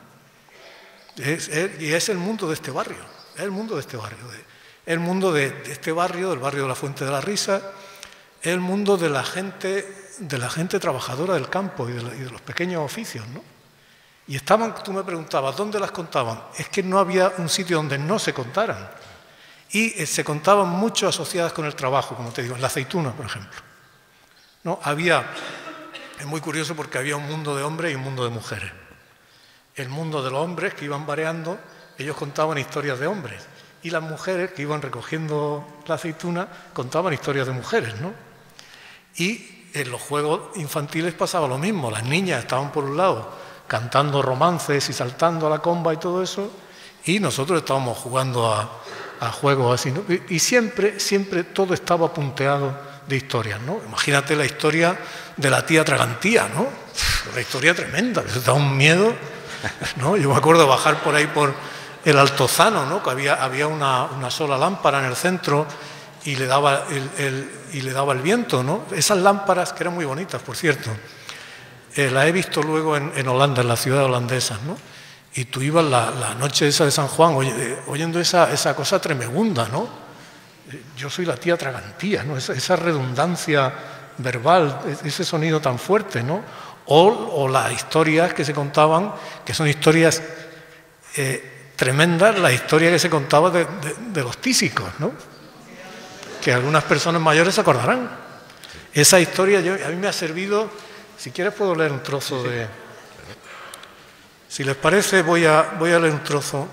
Y es el mundo de este barrio, es el mundo de este barrio, el mundo de este barrio, del barrio de la Fuente de la Risa, es el mundo de la gente trabajadora del campo y de los pequeños oficios, ¿no? Y tú me preguntabas, ¿dónde las contaban? Es que no había un sitio donde no se contaran. Y se contaban mucho asociadas con el trabajo, como te digo, en La Aceituna, por ejemplo, ¿no? Es muy curioso porque había un mundo de hombres y un mundo de mujeres. El mundo de los hombres que iban variando, ellos contaban historias de hombres. Y las mujeres que iban recogiendo la aceituna contaban historias de mujeres, ¿no? Y en los juegos infantiles pasaba lo mismo. Las niñas estaban por un lado cantando romances y saltando a la comba y todo eso, y nosotros estábamos jugando a juegos así, ¿no? Y siempre todo estaba punteado de historias, ¿no? Imagínate la historia de la tía Tragantía, ¿no? Una historia tremenda, eso da un miedo, ¿no? Yo me acuerdo de bajar por ahí por el Altozano, ¿no? Que había una sola lámpara en el centro y le daba el viento, ¿no? Esas lámparas, que eran muy bonitas, por cierto, las he visto luego en Holanda, en la ciudad holandesa, ¿no? Y tú ibas la noche esa de San Juan oyendo esa cosa tremenda, ¿no? Yo soy la tía Tragantía, ¿no? Esa redundancia verbal, ese sonido tan fuerte, ¿no? O las historias que se contaban, que son historias tremendas, la historia que se contaba de los tísicos, ¿no? Que algunas personas mayores se acordarán. Esa historia a mí me ha servido. Si quieres puedo leer un trozo de... Si les parece voy a leer un trozo.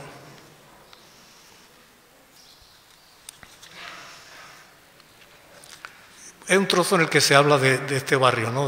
Es un trozo en el que se habla de este barrio, ¿no?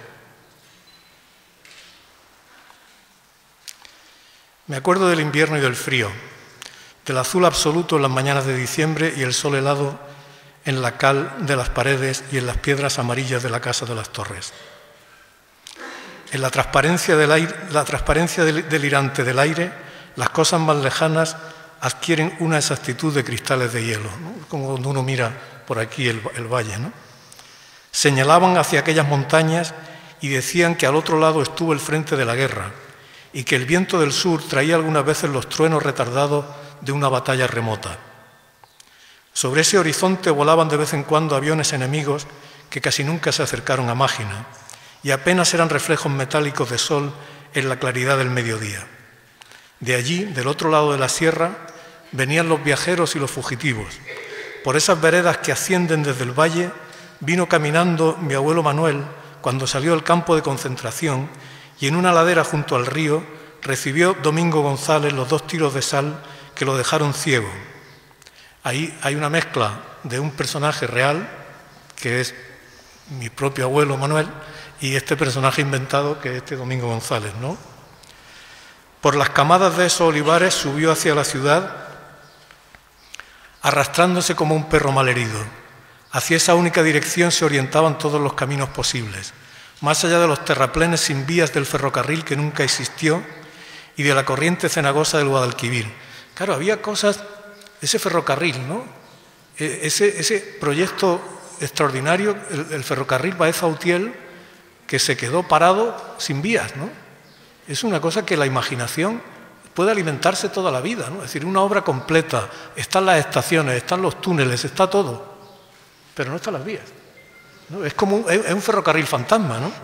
Me acuerdo del invierno y del frío, del azul absoluto en las mañanas de diciembre y el sol helado en la cal de las paredes y en las piedras amarillas de la Casa de las Torres. En la transparencia delirante del aire, las cosas más lejanas adquieren una exactitud de cristales de hielo, ¿no? Como cuando uno mira por aquí el valle, ¿no? Señalaban hacia aquellas montañas y decían que al otro lado estuvo el frente de la guerra y que el viento del sur traía algunas veces los truenos retardados de una batalla remota. Sobre ese horizonte volaban de vez en cuando aviones enemigos que casi nunca se acercaron a Mágina y apenas eran reflejos metálicos de sol en la claridad del mediodía. De allí, del otro lado de la sierra, venían los viajeros y los fugitivos. Por esas veredas que ascienden desde el valle, vino caminando mi abuelo Manuel cuando salió del campo de concentración y en una ladera junto al río recibió Domingo González los 2 tiros de sal que lo dejaron ciego. Ahí hay una mezcla de un personaje real, que es mi propio abuelo Manuel, y este personaje inventado, que es este Domingo González, ¿no? Por las camadas de esos olivares subió hacia la ciudad, arrastrándose como un perro malherido. Hacia esa única dirección se orientaban todos los caminos posibles, más allá de los terraplenes sin vías del ferrocarril que nunca existió y de la corriente cenagosa del Guadalquivir. Claro, había cosas, ese ferrocarril, ¿no? Ese proyecto extraordinario, el ferrocarril Baeza-Utiel, que se quedó parado sin vías, ¿no? Es una cosa que la imaginación puede alimentarse toda la vida, ¿no? Es decir, una obra completa, están las estaciones, están los túneles, está todo, pero no están las vías, ¿no? Es como es un ferrocarril fantasma, ¿no?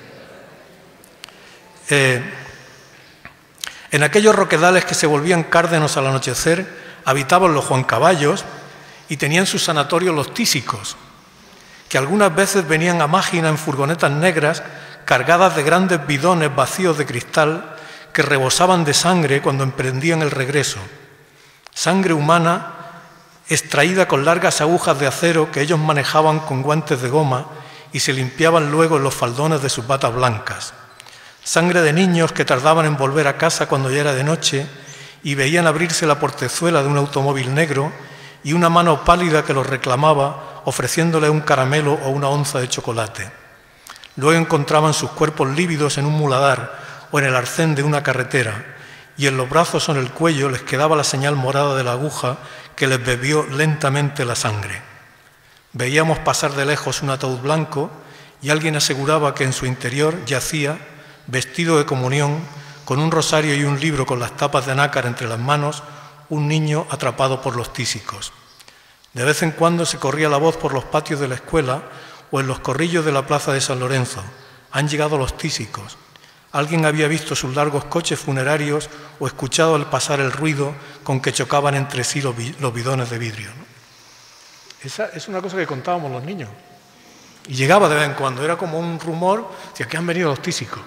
En aquellos roquedales que se volvían cárdenos al anochecer, habitaban los Juancaballos y tenían sus sanatorios los tísicos, que algunas veces venían a Mágina en furgonetas negras cargadas de grandes bidones vacíos de cristal que rebosaban de sangre cuando emprendían el regreso. Sangre humana extraída con largas agujas de acero que ellos manejaban con guantes de goma y se limpiaban luego en los faldones de sus batas blancas. Sangre de niños que tardaban en volver a casa cuando ya era de noche y veían abrirse la portezuela de un automóvil negro y una mano pálida que los reclamaba ofreciéndole un caramelo o una onza de chocolate. Luego encontraban sus cuerpos lívidos en un muladar o en el arcén de una carretera y en los brazos o en el cuello les quedaba la señal morada de la aguja que les bebió lentamente la sangre. Veíamos pasar de lejos un ataúd blanco y alguien aseguraba que en su interior yacía, vestido de comunión, con un rosario y un libro con las tapas de nácar entre las manos, un niño atrapado por los tísicos. De vez en cuando se corría la voz por los patios de la escuela o en los corrillos de la plaza de San Lorenzo. Han llegado los tísicos. Alguien había visto sus largos coches funerarios o escuchado al pasar el ruido con que chocaban entre sí los bidones de vidrio, ¿no? Esa es una cosa que contábamos los niños. Y llegaba de vez en cuando, era como un rumor, decía que han venido los tísicos.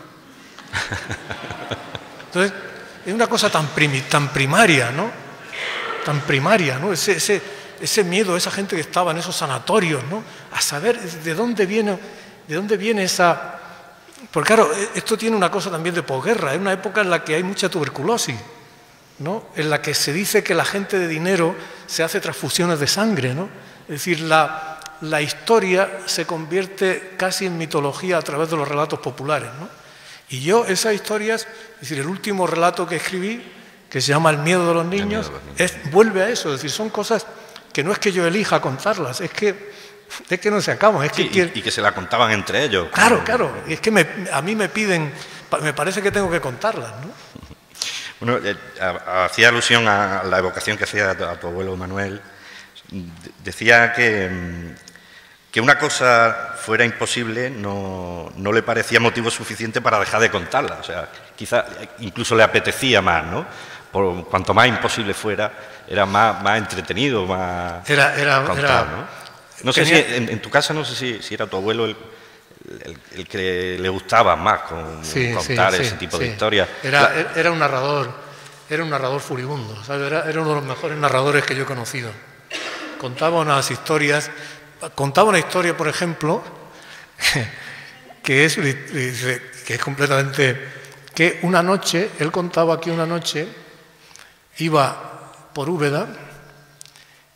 Entonces, es una cosa tan primaria, ¿no? Tan primaria, ¿no? Ese miedo, esa gente que estaba en esos sanatorios, ¿no? A saber de dónde viene esa... Porque claro, esto tiene una cosa también de posguerra, es una época en la que hay mucha tuberculosis, ¿no? En la que se dice que la gente de dinero se hace transfusiones de sangre, ¿no? Es decir, la historia se convierte casi en mitología a través de los relatos populares, ¿no? Y yo esas historias, es decir, el último relato que escribí, que se llama El miedo de los niños, vuelve a eso, es decir, son cosas que no es que yo elija contarlas, es que no se acaban. Es que y que se la contaban entre ellos. Claro, es que a mí me piden, me parece que tengo que contarlas, ¿no? Bueno, hacía alusión a la evocación que hacía a tu abuelo Manuel. Decía que una cosa fuera imposible no le parecía motivo suficiente para dejar de contarla. O sea, quizá incluso le apetecía más, ¿no? Por cuanto más imposible fuera, era más entretenido, más contar, ¿no? No sé si en tu casa, no sé si era tu abuelo el que le gustaba más contar ese tipo de historias. Era un narrador furibundo, ¿sabes? Era uno de los mejores narradores que yo he conocido. Contaba unas historias. Contaba una historia, por ejemplo, que es completamente... Que una noche, él contaba que una noche iba por Úbeda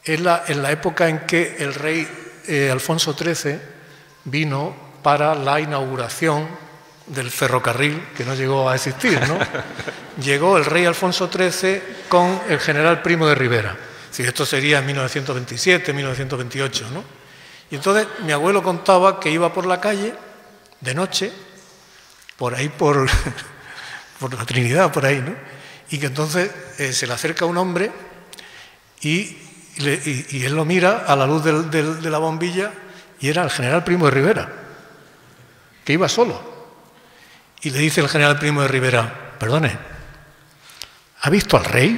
en la época en que el rey Alfonso XIII vino para la inauguración del ferrocarril, que no llegó a existir, ¿no? Llegó el rey Alfonso XIII con el general Primo de Rivera. Sí, esto sería en 1927, 1928, ¿no? Y entonces mi abuelo contaba que iba por la calle de noche, por ahí, por la Trinidad, por ahí, ¿no? Y que entonces se le acerca un hombre y él lo mira a la luz de la bombilla y era el general Primo de Rivera, que iba solo. Y le dice el general Primo de Rivera: perdone, ¿ha visto al rey?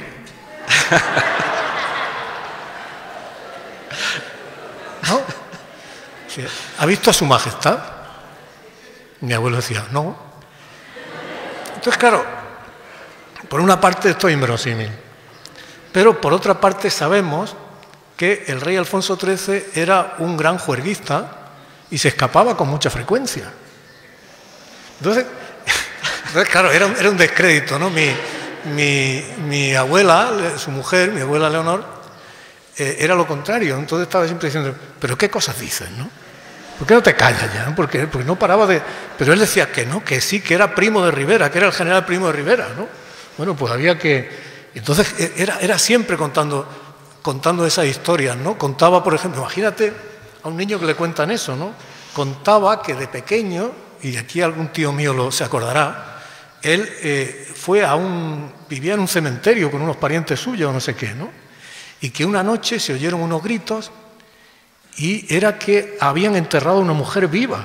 ¿No? Sí. ¿Ha visto a su majestad? Mi abuelo decía: no. Entonces, claro, por una parte esto es inverosímil, pero por otra parte sabemos que el rey Alfonso XIII era un gran juerguista y se escapaba con mucha frecuencia. Entonces claro, era un descrédito, ¿no? Mi abuela, su mujer, mi abuela Leonor, era lo contrario. Entonces estaba siempre diciendo: ¿pero qué cosas dices, no? ¿Por qué no te callas ya? Porque no paraba de... Pero él decía que no, que sí, que era Primo de Rivera, que era el general Primo de Rivera, ¿no? Bueno, pues había que... Entonces era siempre contando esas historias, ¿no? Contaba, por ejemplo, imagínate a un niño que le cuentan eso, ¿no? Contaba que de pequeño, y aquí algún tío mío se acordará, él vivía en un cementerio con unos parientes suyos o no sé qué, ¿no? Y que una noche se oyeron unos gritos y era que habían enterrado a una mujer viva.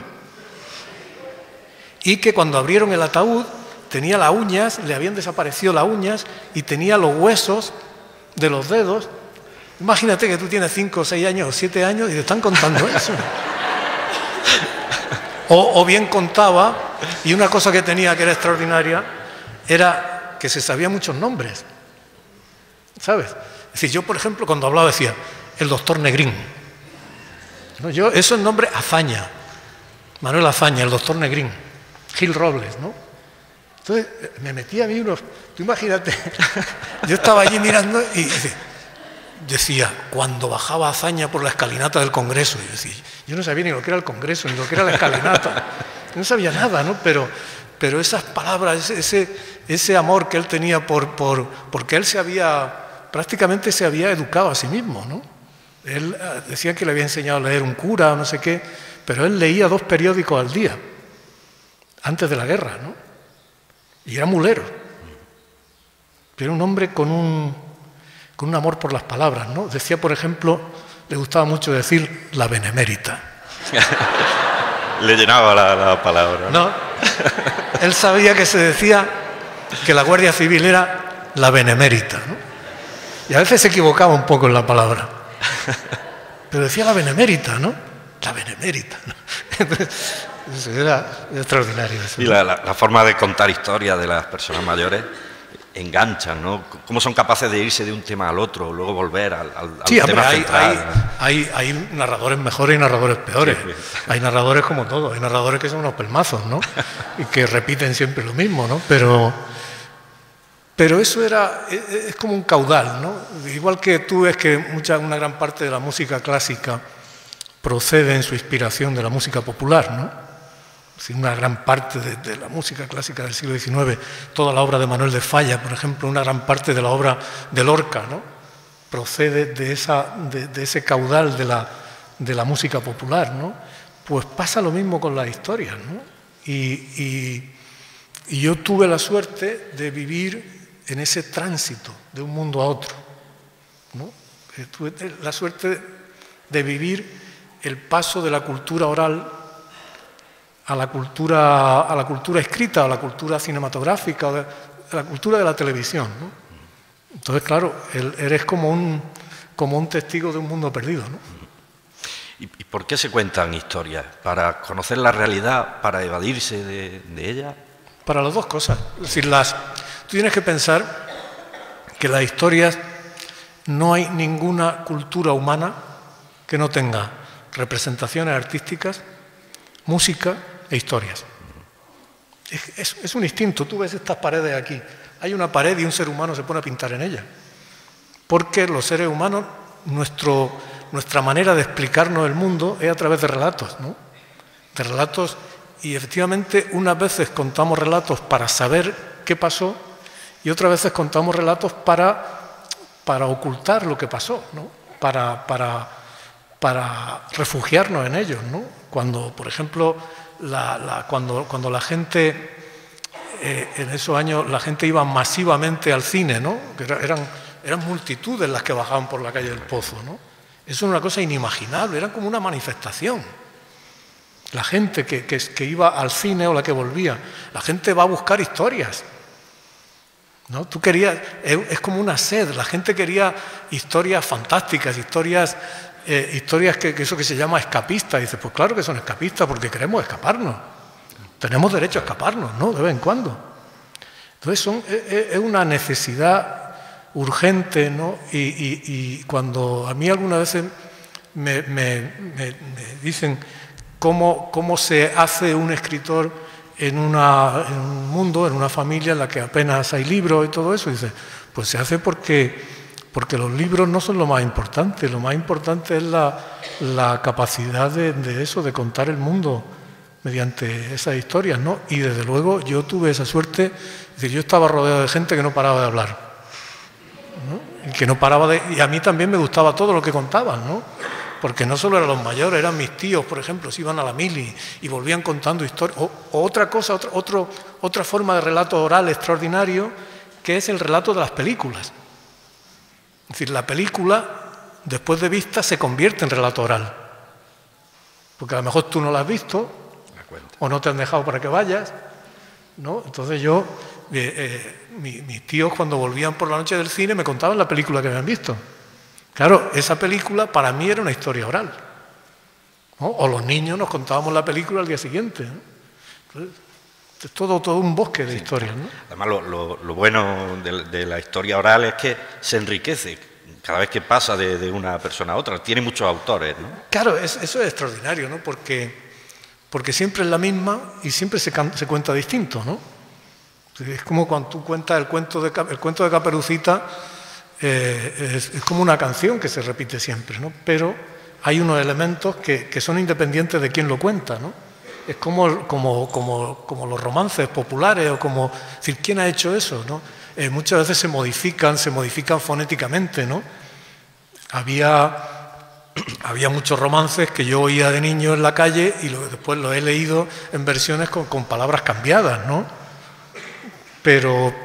Y que cuando abrieron el ataúd tenía las uñas, le habían desaparecido las uñas y tenía los huesos de los dedos. Imagínate que tú tienes 5 o 6 años o 7 años y te están contando eso. O bien contaba, y una cosa que tenía que era extraordinaria, era que se sabía muchos nombres, ¿sabes? Es decir, yo, por ejemplo, cuando hablaba decía: el doctor Negrín. ¿No? Eso es nombre Azaña, Manuel Azaña, el doctor Negrín, Gil Robles, ¿no? Entonces me metía a mí unos... Tú imagínate, yo estaba allí mirando y decía, cuando bajaba Azaña por la escalinata del Congreso, y decía, yo no sabía ni lo que era el Congreso, ni lo que era la escalinata, no sabía nada, ¿no? Pero esas palabras, ese amor que él tenía porque él prácticamente se había educado a sí mismo, ¿no? Él decía que le había enseñado a leer un cura, no sé qué, pero él leía 2 periódicos al día, antes de la guerra, ¿no? Y era mulero. Pero era un hombre con un amor por las palabras, ¿no? Decía, por ejemplo, le gustaba mucho decir la benemérita. Le llenaba la palabra, ¿no? No, él sabía que se decía que la Guardia Civil era la benemérita, ¿no? Y a veces se equivocaba un poco en la palabra. Pero decía la benemérita, ¿no? La benemérita, ¿no? Entonces, eso era extraordinario. Eso, y ¿no? la forma de contar historias de las personas mayores enganchan, ¿no? Cómo son capaces de irse de un tema al otro, luego volver al sí, tema central. Hay narradores mejores y narradores peores. Sí. Hay narradores como todos. Hay narradores que son unos pelmazos, ¿no? Y que repiten siempre lo mismo, ¿no? Pero eso es como un caudal, ¿no? Igual que tú ves que una gran parte de la música clásica procede en su inspiración de la música popular, ¿no? Es decir, una gran parte de la música clásica del siglo XIX, toda la obra de Manuel de Falla, por ejemplo, una gran parte de la obra de Lorca, ¿no? Procede de ese caudal de la música popular, ¿no? Pues pasa lo mismo con las historias, ¿no? Y yo tuve la suerte de vivir en ese tránsito de un mundo a otro, ¿no? Tuve la suerte de vivir el paso de la cultura oral a la cultura escrita, a la cultura cinematográfica, a la cultura de la televisión, ¿no? Entonces, claro, eres como un testigo de un mundo perdido, ¿no? ¿Y por qué se cuentan historias? ¿Para conocer la realidad, para evadirse de ella? Para las dos cosas. Es decir, tú tienes que pensar que las historias, no hay ninguna cultura humana que no tenga representaciones artísticas, música e historias. Es un instinto. Tú ves estas paredes aquí. Hay una pared y un ser humano se pone a pintar en ella. Porque los seres humanos nuestra manera de explicarnos el mundo es a través de relatos, ¿no? De relatos, y efectivamente unas veces contamos relatos para saber qué pasó y otras veces contamos relatos para ocultar lo que pasó, ¿no? Para refugiarnos en ellos, ¿no? Cuando, por ejemplo, cuando la gente, en esos años, la gente iba masivamente al cine, ¿no? Que eran multitudes las que bajaban por la calle del Pozo, ¿no? Eso es una cosa inimaginable, era como una manifestación. La gente que iba al cine o la que volvía, la gente va a buscar historias, ¿no? Tú querías, es como una sed, la gente quería historias fantásticas, historias que eso que se llama escapistas. Y dices, pues claro que son escapistas porque queremos escaparnos. Tenemos derecho a escaparnos, ¿no? De vez en cuando. Entonces es una necesidad urgente, ¿no? Y cuando a mí algunas veces me dicen cómo se hace un escritor en un mundo, en una familia en la que apenas hay libros y todo eso, dice, pues se hace porque los libros no son lo más importante es la capacidad de eso, de contar el mundo mediante esas historias, ¿no? Y desde luego yo tuve esa suerte, es decir, yo estaba rodeado de gente que no paraba de hablar, ¿no? Y que no paraba y a mí también me gustaba todo lo que contaban, ¿no? Porque no solo eran los mayores, eran mis tíos, por ejemplo, se iban a la mili y volvían contando historias. O otra cosa, otra forma de relato oral extraordinario, que es el relato de las películas. Es decir, la película, después de vista, se convierte en relato oral. Porque a lo mejor tú no la has visto, o no te han dejado para que vayas, ¿no? Entonces mis tíos cuando volvían por la noche del cine me contaban la película que habían visto. Claro, esa película para mí era una historia oral, ¿no? O los niños nos contábamos la película al día siguiente, ¿no? Entonces, es todo un bosque de historias, ¿no? Además, lo bueno de la historia oral es que se enriquece cada vez que pasa de una persona a otra. Tiene muchos autores, ¿no? Claro, eso es extraordinario, ¿no? Porque siempre es la misma y siempre se cuenta distinto, ¿no? Es como cuando tú cuentas el cuento de Caperucita. Es como una canción que se repite siempre, ¿no? Pero hay unos elementos que son independientes de quién lo cuenta, ¿no? Es como los romances populares o como decir, ¿quién ha hecho eso, no? Muchas veces se modifican fonéticamente, ¿no? Había muchos romances que yo oía de niño en la calle y después los he leído en versiones con palabras cambiadas, ¿no? Pero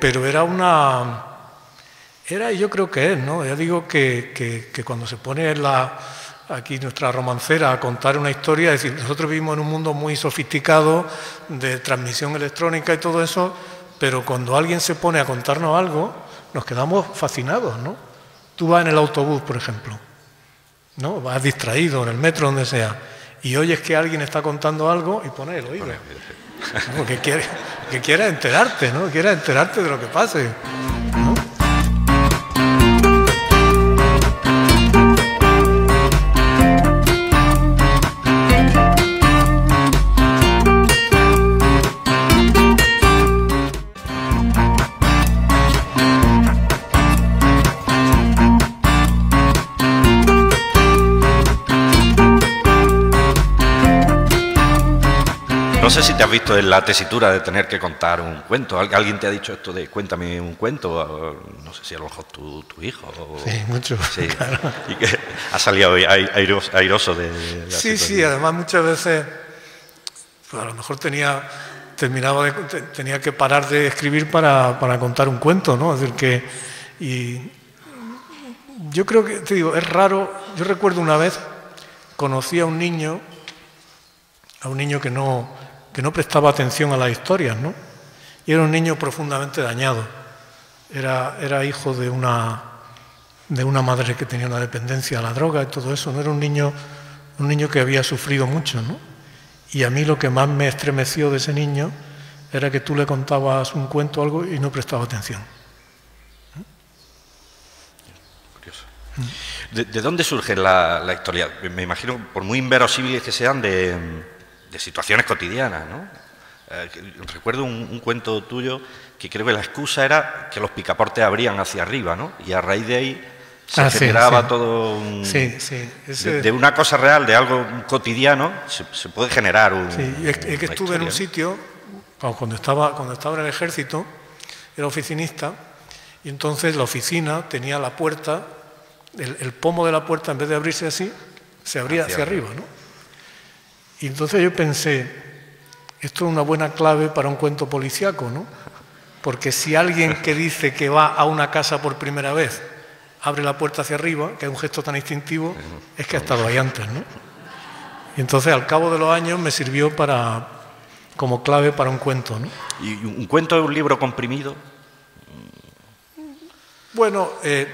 y yo creo que es, ¿no? Ya digo que cuando se pone aquí nuestra romancera a contar una historia, es decir, nosotros vivimos en un mundo muy sofisticado de transmisión electrónica y todo eso, pero cuando alguien se pone a contarnos algo, nos quedamos fascinados, ¿no? Tú vas en el autobús, por ejemplo, ¿no? Vas distraído, en el metro, donde sea, y oyes que alguien está contando algo y pones el oído. Porque quieres enterarte, ¿no? Quieres enterarte de lo que pase, ¿no? No sé si te has visto en la tesitura de tener que contar un cuento. ¿Alguien te ha dicho esto de cuéntame un cuento? No sé si a lo mejor tu hijo. Sí, mucho. Sí. Claro. Y que ha salido airoso de la Sí, situación. sí, además muchas veces pues a lo mejor tenía que parar de escribir para contar un cuento, ¿no? Es decir, y yo creo que, te digo, es raro. Yo recuerdo una vez, conocí a un niño que no prestaba atención a las historias, ¿no? Y era un niño profundamente dañado. Era hijo de una madre que tenía una dependencia a la droga y todo eso. No era un niño que había sufrido mucho, ¿no? Y a mí lo que más me estremeció de ese niño era que tú le contabas un cuento o algo y no prestaba atención. Curioso. ¿De dónde surge la historia? Me imagino, por muy inverosímiles que sean, de situaciones cotidianas, ¿no? Recuerdo un cuento tuyo que creo que la excusa era que los picaportes abrían hacia arriba, ¿no? Y a raíz de ahí se generaba sí. todo un... Sí. De una cosa real, de algo cotidiano, se puede generar un... Sí, es que estuve en un sitio, cuando estaba en el ejército, era oficinista, y entonces la oficina tenía la puerta, el pomo de la puerta, en vez de abrirse así, se abría hacia arriba, ¿no? Y entonces yo pensé, esto es una buena clave para un cuento policíaco, ¿no? Porque si alguien que dice que va a una casa por primera vez abre la puerta hacia arriba, que es un gesto tan instintivo, es que ha estado ahí antes, ¿no? Y entonces al cabo de los años me sirvió como clave para un cuento, ¿no? ¿Y un cuento es un libro comprimido? Bueno,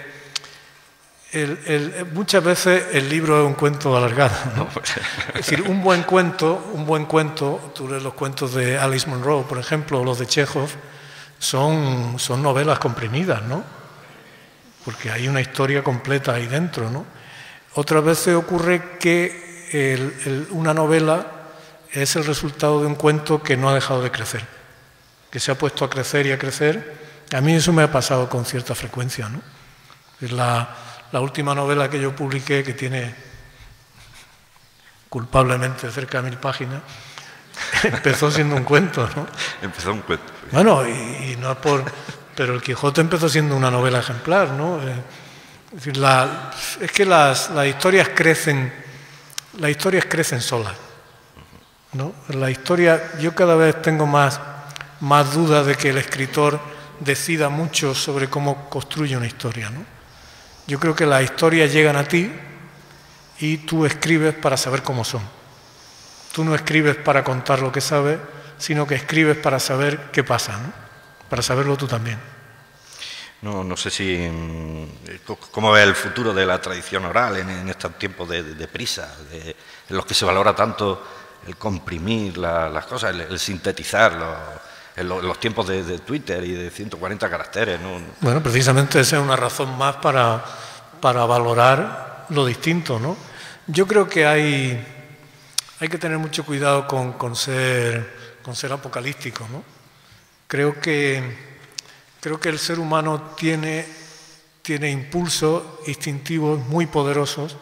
muchas veces el libro es un cuento alargado, ¿no? Es decir, un buen cuento, tú lees los cuentos de Alice Munro, por ejemplo, o los de Chekhov, son novelas comprimidas, ¿no? Porque hay una historia completa ahí dentro, ¿no? Otras veces ocurre que una novela es el resultado de un cuento que no ha dejado de crecer, que se ha puesto a crecer y a crecer. A mí eso me ha pasado con cierta frecuencia, ¿no? Es la última novela que yo publiqué, que tiene culpablemente cerca de 1000 páginas, empezó siendo un cuento, ¿no? Empezó un cuento. Bueno, y no es por... Pero el Quijote empezó siendo una novela ejemplar, ¿no? Es decir, es que las historias crecen solas, ¿no? La historia, yo cada vez tengo más dudas de que el escritor decida mucho sobre cómo construye una historia, ¿no? Yo creo que las historias llegan a ti y tú escribes para saber cómo son. Tú no escribes para contar lo que sabes, sino que escribes para saber qué pasa, ¿no? Para saberlo tú también. No sé si... ¿Cómo ves el futuro de la tradición oral en estos tiempos de prisa, en los que se valora tanto el comprimir las cosas, el sintetizar, en los tiempos de Twitter y de 140 caracteres, ¿no? Bueno, precisamente esa es una razón más para valorar lo distinto, ¿no? Yo creo que hay que tener mucho cuidado con ser apocalíptico, ¿no? Creo que el ser humano tiene impulsos instintivos muy poderosos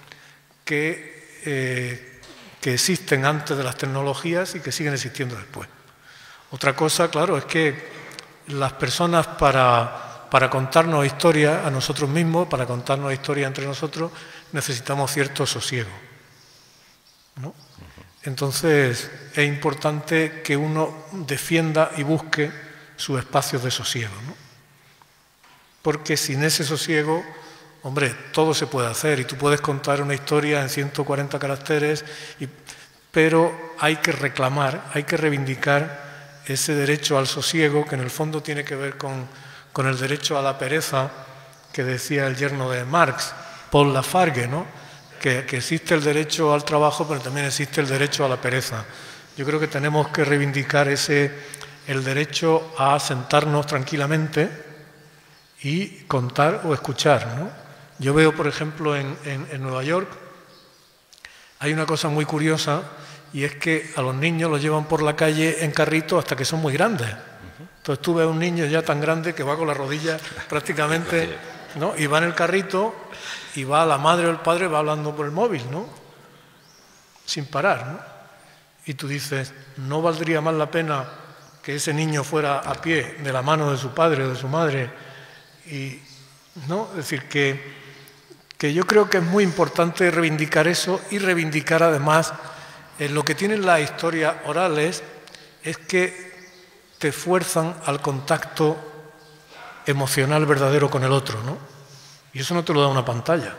que existen antes de las tecnologías y que siguen existiendo después. Otra cosa, claro, es que las personas para contarnos historias a nosotros mismos, para contarnos historias entre nosotros, necesitamos cierto sosiego, ¿no? Entonces es importante que uno defienda y busque sus espacios de sosiego, ¿no? Porque sin ese sosiego, hombre, todo se puede hacer y tú puedes contar una historia en 140 caracteres, pero hay que reclamar, hay que reivindicar ese derecho al sosiego, que en el fondo tiene que ver con el derecho a la pereza que decía el yerno de Marx, Paul Lafargue, ¿no? Que existe el derecho al trabajo, pero también existe el derecho a la pereza. Yo creo que tenemos que reivindicar el derecho a sentarnos tranquilamente y contar o escuchar, ¿no? Yo veo, por ejemplo, en Nueva York, hay una cosa muy curiosa, y es que a los niños los llevan por la calle en carrito hasta que son muy grandes. Entonces tú ves a un niño ya tan grande que va con las rodillas prácticamente, ¿no? Y va en el carrito y va la madre o el padre va hablando por el móvil, ¿no? Sin parar, ¿no? Y tú dices, ¿no valdría más la pena que ese niño fuera a pie de la mano de su padre o de su madre? Y, ¿no? Es decir, que yo creo que es muy importante reivindicar eso y reivindicar además lo que tienen las historias orales es que te fuerzan al contacto emocional verdadero con el otro, ¿no? Y eso no te lo da una pantalla.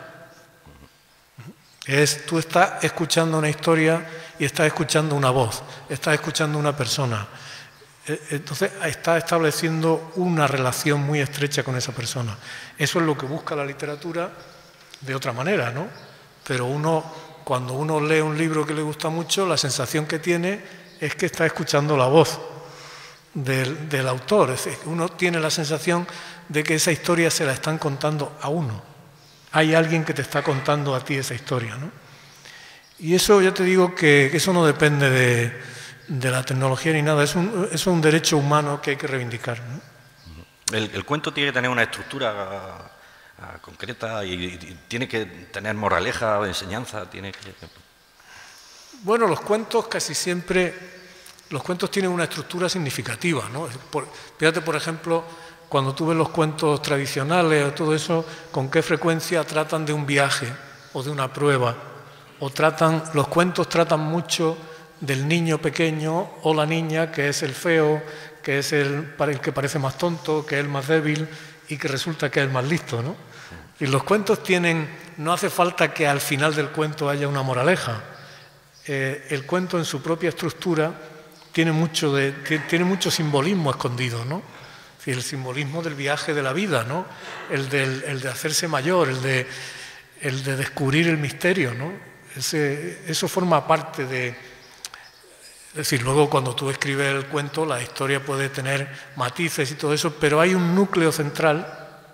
Tú estás escuchando una historia y estás escuchando una voz, estás escuchando una persona. Entonces estás estableciendo una relación muy estrecha con esa persona. Eso es lo que busca la literatura de otra manera, ¿no? Pero cuando uno lee un libro que le gusta mucho, la sensación que tiene es que está escuchando la voz del autor. Es decir, uno tiene la sensación de que esa historia se la están contando a uno. Hay alguien que te está contando a ti esa historia, ¿no? Y eso, ya te digo que eso no depende de la tecnología ni nada, es un derecho humano que hay que reivindicar, ¿no? El cuento tiene que tener una estructura concreta y tiene que tener moraleja o enseñanza, tiene que... Bueno, los cuentos casi siempre, los cuentos tienen una estructura significativa, ¿no? Fíjate, por ejemplo, cuando tú ves los cuentos tradicionales o todo eso, con qué frecuencia tratan de un viaje o de una prueba, o los cuentos tratan mucho del niño pequeño o la niña que es el feo, que es el que parece más tonto, que es el más débil y que resulta que es el más listo, ¿no? Y los cuentos no hace falta que al final del cuento haya una moraleja. El cuento en su propia estructura tiene mucho simbolismo escondido, ¿no? El simbolismo del viaje de la vida, ¿no? El de hacerse mayor, el de descubrir el misterio, ¿no? Eso forma parte de... Es decir, luego cuando tú escribes el cuento, la historia puede tener matices y todo eso, pero hay un núcleo central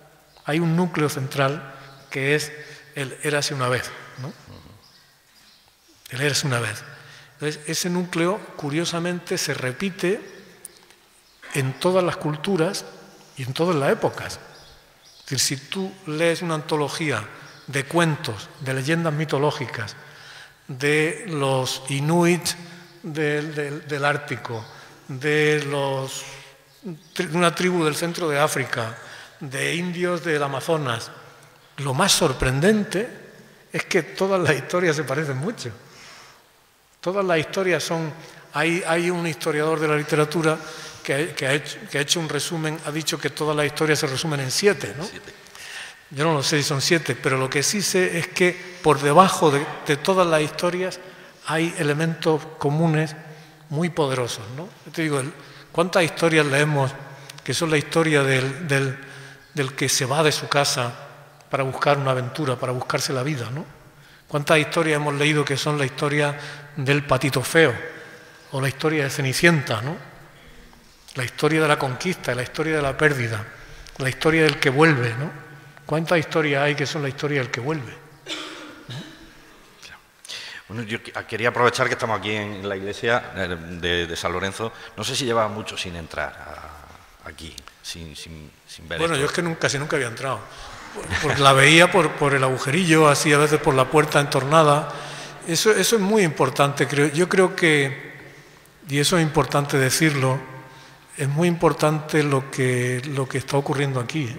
que es el érase una vez, ¿no? El érase una vez. Entonces, ese núcleo, curiosamente, se repite en todas las culturas y en todas las épocas. Es decir, si tú lees una antología de cuentos, de leyendas mitológicas, de los inuit del Ártico, de una tribu del centro de África, de indios del Amazonas, lo más sorprendente es que todas las historias se parecen mucho. Todas las historias son... Hay un historiador de la literatura que ha hecho un resumen, ha dicho que todas las historias se resumen en 7, ¿no? 7. Yo no lo sé si son 7, pero lo que sí sé es que por debajo de todas las historias hay elementos comunes muy poderosos, ¿no? Yo te digo, ¿cuántas historias leemos que son la historia del que se va de su casa para buscar una aventura, para buscarse la vida, ¿no? ¿Cuántas historias hemos leído que son la historia del patito feo o la historia de Cenicienta, ¿no? La historia de la conquista, la historia de la pérdida, la historia del que vuelve, ¿no? ¿Cuántas historias hay que son la historia del que vuelve? Bueno, yo quería aprovechar que estamos aquí en la iglesia de San Lorenzo. No sé si lleva mucho sin entrar aquí, sin ver Bueno, esto. yo es que casi nunca había entrado. Porque la veía por el agujerillo, así a veces por la puerta entornada. Eso es muy importante, creo. Yo creo que, y eso es importante decirlo, es muy importante lo que está ocurriendo aquí.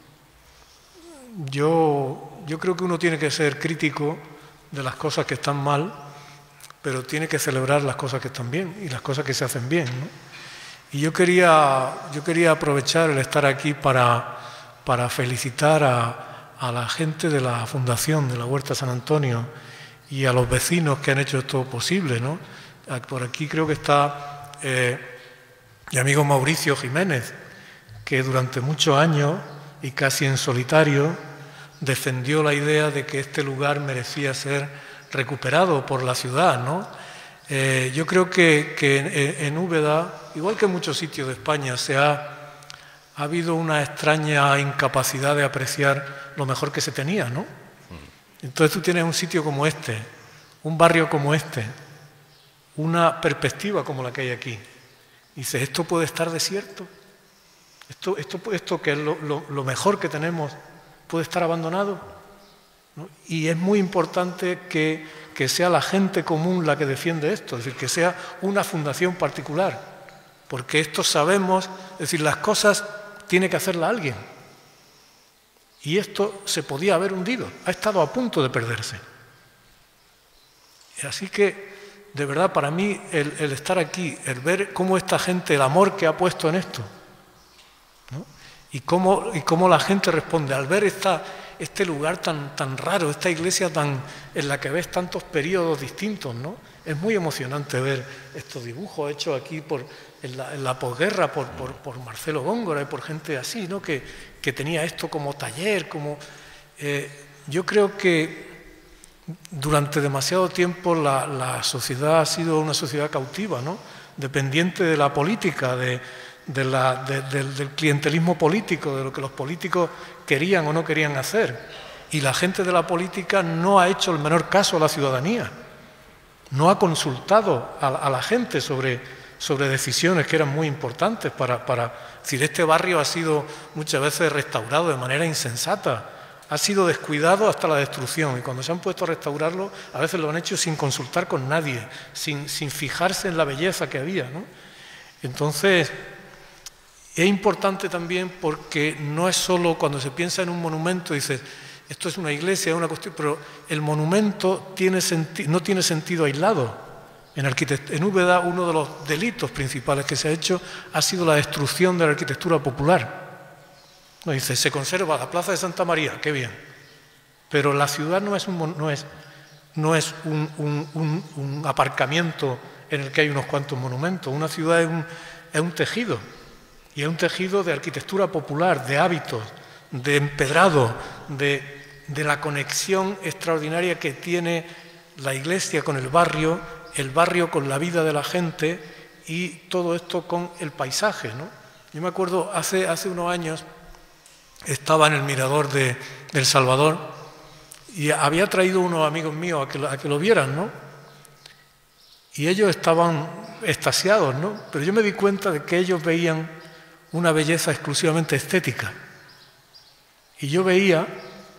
Yo creo que uno tiene que ser crítico de las cosas que están mal, pero tiene que celebrar las cosas que están bien y las cosas que se hacen bien, ¿no? Y yo quería aprovechar el estar aquí para felicitar a la gente de la Fundación de la Huerta San Antonio y a los vecinos que han hecho esto posible, ¿no? Por aquí creo que está mi amigo Mauricio Jiménez, que durante muchos años y casi en solitario defendió la idea de que este lugar merecía ser recuperado por la ciudad, ¿no? Yo creo que en Úbeda, igual que en muchos sitios de España, ha habido una extraña incapacidad de apreciar lo mejor que se tenía, ¿no? Entonces tú tienes un sitio como este, un barrio como este, una perspectiva como la que hay aquí. Y dices, ¿esto puede estar desierto? ¿Esto que es lo mejor que tenemos puede estar abandonado? ¿No? Y es muy importante que sea la gente común la que defiende esto, es decir, que sea una fundación particular, porque esto sabemos, es decir, las cosas tiene que hacerlas alguien. Y esto se podía haber hundido, ha estado a punto de perderse. Así que, de verdad, para mí, el estar aquí, el ver cómo esta gente, el amor que ha puesto en esto, ¿no? y cómo la gente responde al ver este lugar tan raro, esta iglesia en la que ves tantos periodos distintos, ¿no? Es muy emocionante ver estos dibujos hechos aquí en la posguerra por Marcelo Góngora y por gente así, ¿no? Que tenía esto como taller, yo creo que durante demasiado tiempo la sociedad ha sido una sociedad cautiva, ¿no? Dependiente de la política, del clientelismo político, de lo que los políticos querían o no querían hacer. Y la gente de la política no ha hecho el menor caso a la ciudadanía, no ha consultado a la gente sobre decisiones que eran muy importantes para decir, este barrio ha sido muchas veces restaurado de manera insensata ha sido descuidado hasta la destrucción, y cuando se han puesto a restaurarlo, a veces lo han hecho sin consultar con nadie, sin fijarse en la belleza que había, ¿no? Entonces, es importante también porque no es solo cuando se piensa en un monumento, dices, esto es una iglesia, es una cuestión, pero el monumento no tiene sentido aislado. En Úbeda, uno de los delitos principales que se ha hecho ha sido la destrucción de la arquitectura popular. No, dice, se conserva la Plaza de Santa María, qué bien, pero la ciudad no es un aparcamiento en el que hay unos cuantos monumentos. Una ciudad es un tejido, y es un tejido de arquitectura popular, de hábitos, de empedrado, de la conexión extraordinaria que tiene la iglesia con el barrio con la vida de la gente, y todo esto con el paisaje, ¿no? Yo me acuerdo, hace unos años estaba en el mirador de El Salvador y había traído unos amigos míos a que lo vieran, ¿no? Y ellos estaban extasiados, ¿no? Pero yo me di cuenta de que ellos veían una belleza exclusivamente estética. Y yo veía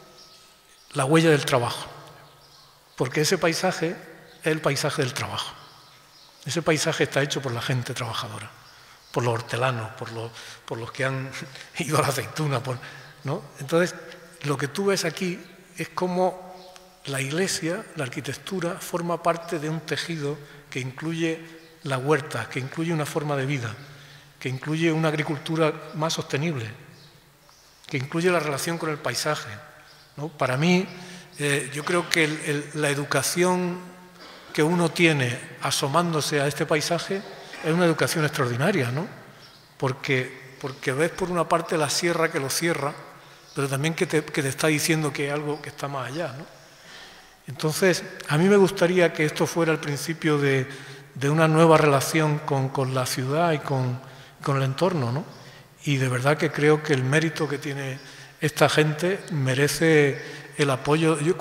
la huella del trabajo, porque ese paisaje es el paisaje del trabajo. Ese paisaje está hecho por la gente trabajadora, por los hortelanos, por los que han ido a la aceituna, ¿no? Entonces, lo que tú ves aquí es como la iglesia, la arquitectura, forma parte de un tejido que incluye la huerta, que incluye una forma de vida, que incluye una agricultura más sostenible, que incluye la relación con el paisaje, ¿no? Para mí, yo creo que la educación que uno tiene asomándose a este paisaje es una educación extraordinaria, ¿no? Porque ves por una parte la sierra que lo cierra, pero también que te está diciendo que hay algo que está más allá, ¿no? Entonces, a mí me gustaría que esto fuera el principio de una nueva relación con la ciudad y con el entorno, ¿no? Y de verdad que creo que el mérito que tiene esta gente merece el apoyo. Yo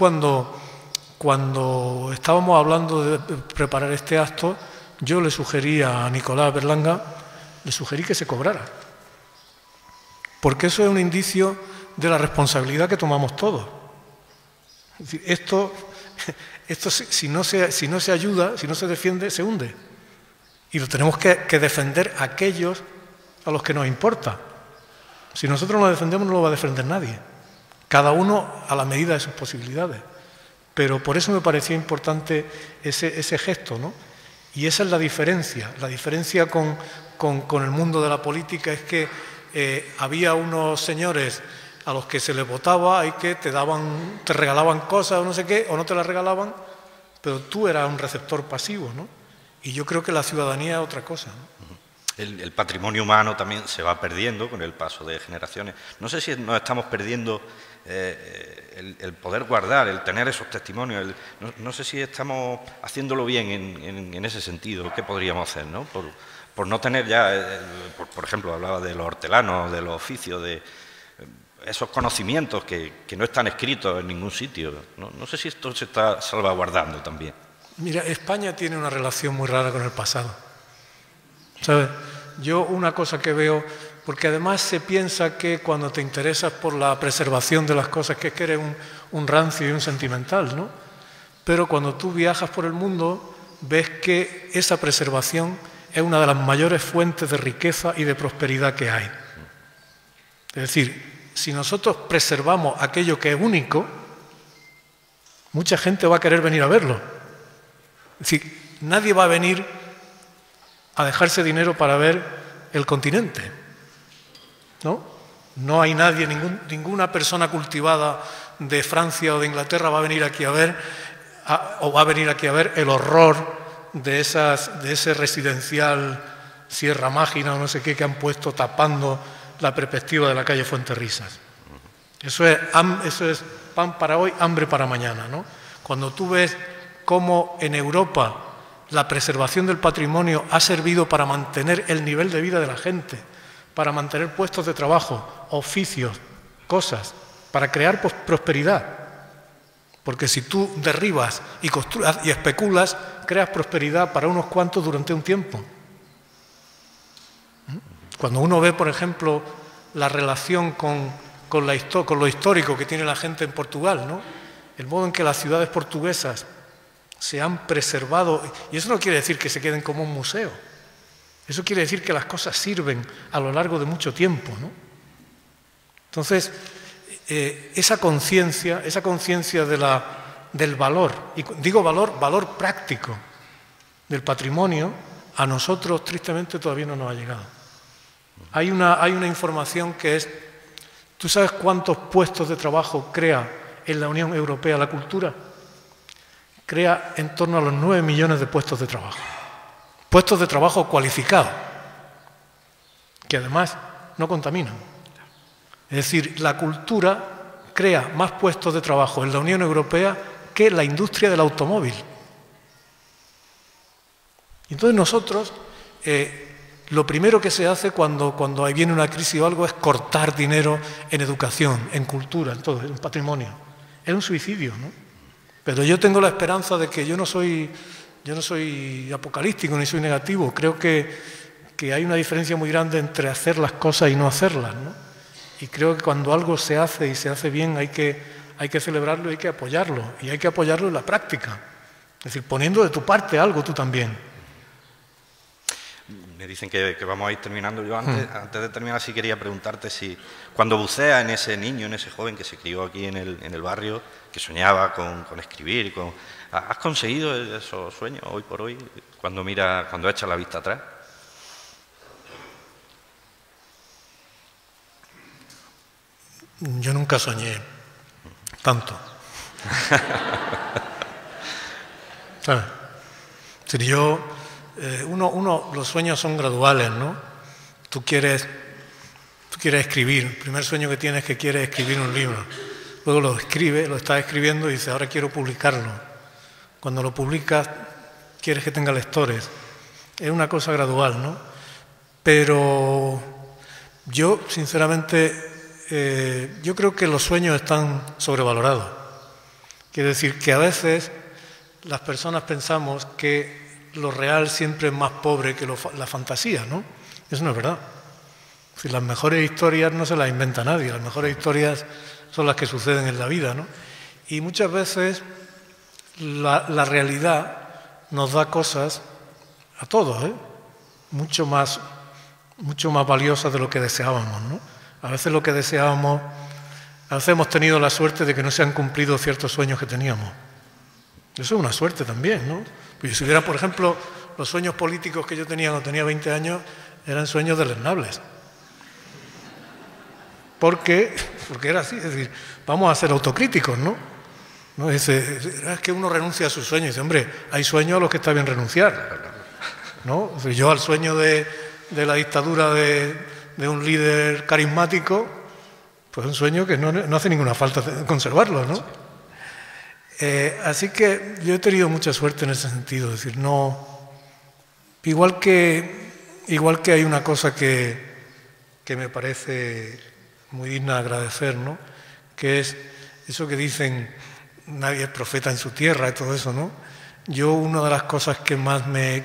cuando estábamos hablando de preparar este acto, yo le sugerí a Nicolás Berlanga, le sugerí que se cobrara. Porque eso es un indicio de la responsabilidad que tomamos todos. Es decir, esto si no se ayuda, si no se defiende, se hunde. Y lo tenemos que defender aquellos a los que nos importa. Si nosotros nos defendemos, no lo va a defender nadie. Cada uno a la medida de sus posibilidades. Pero por eso me parecía importante ese gesto, ¿no? Y esa es la diferencia. La diferencia con el mundo de la política es que había unos señores a los que se les votaba y que te regalaban cosas o no sé qué, o no te las regalaban, pero tú eras un receptor pasivo, ¿no? Y yo creo que la ciudadanía es otra cosa, ¿no? El patrimonio humano también se va perdiendo con el paso de generaciones. No sé si nos estamos perdiendo el poder guardar, el tener esos testimonios. No sé si estamos haciéndolo bien en ese sentido. ¿Qué podríamos hacer, ¿no? Por no tener ya, por ejemplo, hablaba de los hortelanos, de los oficios, de esos conocimientos que no están escritos en ningún sitio. No sé si esto se está salvaguardando también. Mira, España tiene una relación muy rara con el pasado. ¿Sabes? Yo una cosa que veo, porque además se piensa que cuando te interesas por la preservación de las cosas, que eres un rancio y un sentimental, ¿no? Pero cuando tú viajas por el mundo, ves que esa preservación es una de las mayores fuentes de riqueza y de prosperidad que hay. Es decir, si nosotros preservamos aquello que es único, mucha gente va a querer venir a verlo. Es decir, nadie va a venir a dejarse dinero para ver el continente, ¿no? No hay nadie, ninguna persona cultivada de Francia o de Inglaterra va a venir aquí a ver el horror de ese residencial Sierra Mágina o no sé qué que han puesto tapando la perspectiva de la calle Fuenterrisas. Eso es pan para hoy, hambre para mañana, ¿no? Cuando tú ves cómo en Europa la preservación del patrimonio ha servido para mantener el nivel de vida de la gente, para mantener puestos de trabajo, oficios, cosas, para crear prosperidad. Porque si tú derribas y especulas, creas prosperidad para unos cuantos durante un tiempo. Cuando uno ve, por ejemplo, la relación con con lo histórico que tiene la gente en Portugal, ¿no? El modo en que las ciudades portuguesas se han preservado, y eso no quiere decir que se queden como un museo, eso quiere decir que las cosas sirven a lo largo de mucho tiempo, ¿no? Entonces, esa conciencia del valor, y digo valor práctico del patrimonio, a nosotros tristemente todavía no nos ha llegado. Hay una información que es, ¿tú sabes cuántos puestos de trabajo crea en la Unión Europea la cultura? Crea en torno a los 9 millones de puestos de trabajo cualificados, que además no contaminan. Es decir, la cultura crea más puestos de trabajo en la Unión Europea que la industria del automóvil. Entonces nosotros, lo primero que se hace cuando viene una crisis o algo es cortar dinero en educación, en cultura, en todo, en patrimonio. Es un suicidio, ¿no? Pero yo tengo la esperanza de que yo no soy apocalíptico ni soy negativo. Creo que hay una diferencia muy grande entre hacer las cosas y no hacerlas, ¿no? Y creo que cuando algo se hace y se hace bien hay que celebrarlo y hay que apoyarlo. Y hay que apoyarlo en la práctica. Es decir, poniendo de tu parte algo tú también. Me dicen que vamos a ir terminando. Yo antes de terminar sí quería preguntarte si cuando buceas en ese niño, en ese joven que se crió aquí en el barrio, que soñaba con escribir, ¿has conseguido esos sueños hoy por hoy cuando echas la vista atrás? Yo nunca soñé tanto. ¿Sabes? Es decir, los sueños son graduales, ¿no? Tú quieres escribir. El primer sueño que tienes es que quieres escribir un libro. Luego lo estás escribiendo y dices, ahora quiero publicarlo. Cuando lo publicas, quieres que tenga lectores. Es una cosa gradual, ¿no? Pero yo, sinceramente, yo creo que los sueños están sobrevalorados. Quiere decir que a veces las personas pensamos que lo real siempre es más pobre que la fantasía, ¿no? Eso no es verdad. Es decir, las mejores historias no se las inventa nadie, las mejores historias son las que suceden en la vida, ¿no? Y muchas veces la realidad nos da cosas, a todos, mucho más valiosas de lo que deseábamos, ¿no? A veces lo que deseábamos, a veces hemos tenido la suerte de que no se han cumplido ciertos sueños que teníamos. Eso es una suerte también, ¿no? Pues si hubiera, por ejemplo, los sueños políticos que yo tenía cuando tenía 20 años, eran sueños deleznables. Porque era así, es decir, vamos a ser autocríticos, ¿no? Es que uno renuncia a sus sueños. Dice, hombre, hay sueños a los que está bien renunciar, ¿no? Es decir, yo al sueño de la dictadura de un líder carismático, pues un sueño que no hace ninguna falta conservarlo, ¿no? Así que yo he tenido mucha suerte en ese sentido, es decir, no. Igual que hay una cosa que me parece muy digna de agradecer, ¿no? Que es eso que dicen, nadie es profeta en su tierra y todo eso, ¿no? Yo una de las cosas que más me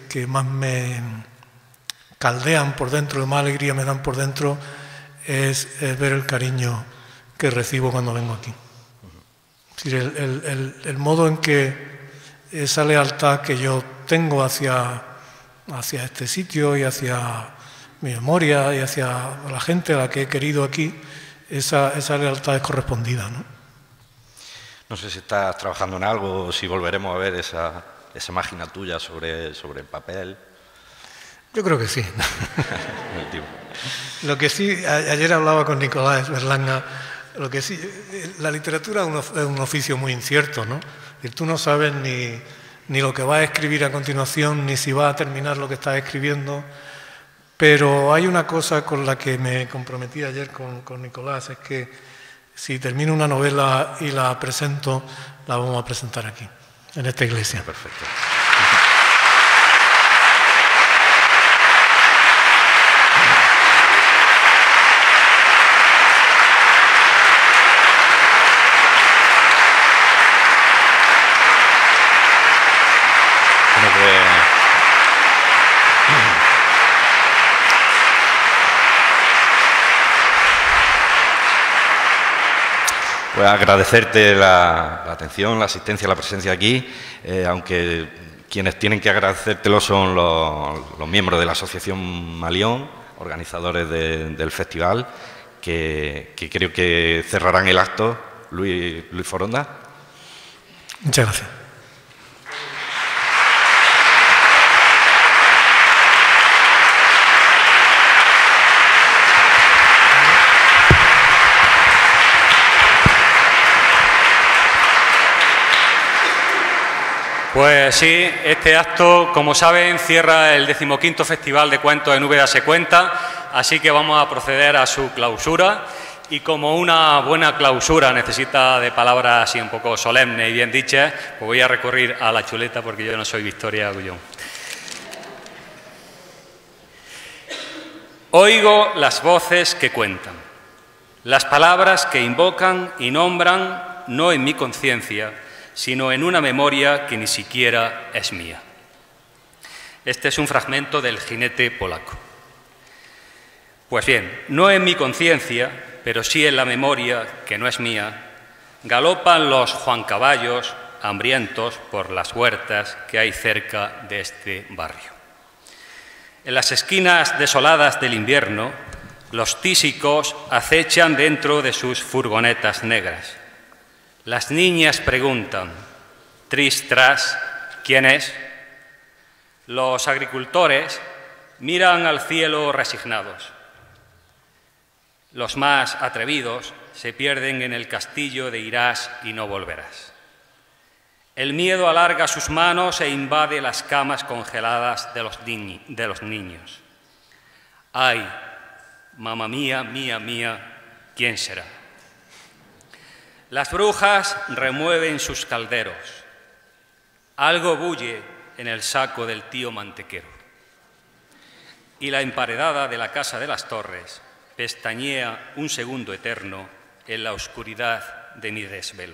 caldean por dentro, más alegría me dan por dentro, es ver el cariño que recibo cuando vengo aquí. Es decir, el modo en que esa lealtad que yo tengo hacia este sitio y hacia mi memoria y hacia la gente a la que he querido aquí, esa lealtad es correspondida, ¿no? No sé si estás trabajando en algo o si volveremos a ver esa máquina tuya sobre el papel. Yo creo que sí. Lo que sí, ayer hablaba con Nicolás Berlanga, lo que sí, la literatura es un oficio muy incierto, ¿no? Y tú no sabes ni lo que vas a escribir a continuación, ni si vas a terminar lo que estás escribiendo. Pero hay una cosa con la que me comprometí ayer con Nicolás, es que si termino una novela y la presento, la vamos a presentar aquí, en esta iglesia. Perfecto. Pues agradecerte la atención, la asistencia, la presencia aquí, aunque quienes tienen que agradecértelo son los miembros de la Asociación Malión, organizadores del festival, que creo que cerrarán el acto. Luis Foronda. Muchas gracias. Pues sí, este acto, como saben, cierra el 15º Festival de Cuentos en Úbeda se cuenta, así que vamos a proceder a su clausura. Y como una buena clausura necesita de palabras así un poco solemnes y bien dichas, pues voy a recurrir a la chuleta porque yo no soy Victoria Agullón. Oigo las voces que cuentan, las palabras que invocan y nombran, no en mi conciencia, sino en una memoria que ni siquiera es mía. Este es un fragmento del Jinete Polaco. Pues bien, no en mi conciencia, pero sí en la memoria, que no es mía, galopan los juancaballos hambrientos por las huertas que hay cerca de este barrio. En las esquinas desoladas del invierno, los tísicos acechan dentro de sus furgonetas negras. Las niñas preguntan, tris tras, ¿quién es? Los agricultores miran al cielo resignados. Los más atrevidos se pierden en el castillo de irás y no volverás. El miedo alarga sus manos e invade las camas congeladas de los niños. ¡Ay, mamá mía, mía, mía, quién será! Las brujas remueven sus calderos. Algo bulle en el saco del tío mantequero. Y la emparedada de la casa de las Torres pestañea un segundo eterno en la oscuridad de mi desvelo.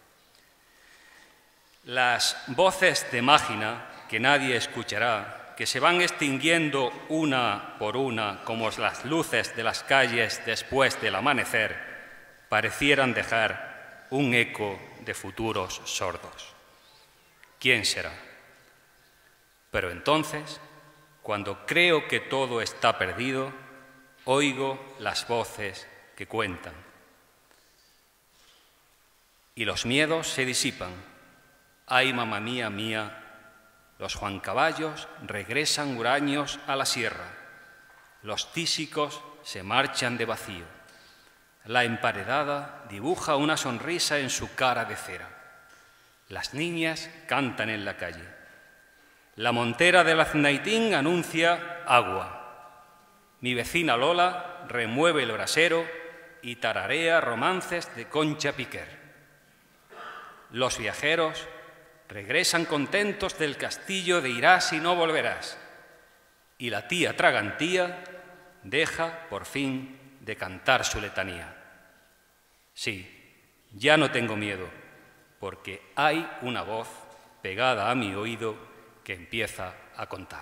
Las voces de máquina que nadie escuchará, que se van extinguiendo una por una como las luces de las calles después del amanecer, parecieran dejar un eco de futuros sordos. ¿Quién será? Pero entonces, cuando creo que todo está perdido, oigo las voces que cuentan. Y los miedos se disipan. Ay, mamá mía, mía, los juancaballos regresan huraños a la sierra. Los tísicos se marchan de vacío. La emparedada dibuja una sonrisa en su cara de cera. Las niñas cantan en la calle. La montera del Aznaitín anuncia agua. Mi vecina Lola remueve el brasero y tararea romances de Concha Piquer. Los viajeros regresan contentos del castillo de irás y no volverás. Y la tía Tragantía deja, por fin, de cantar su letanía. Sí, ya no tengo miedo, porque hay una voz pegada a mi oído que empieza a contar.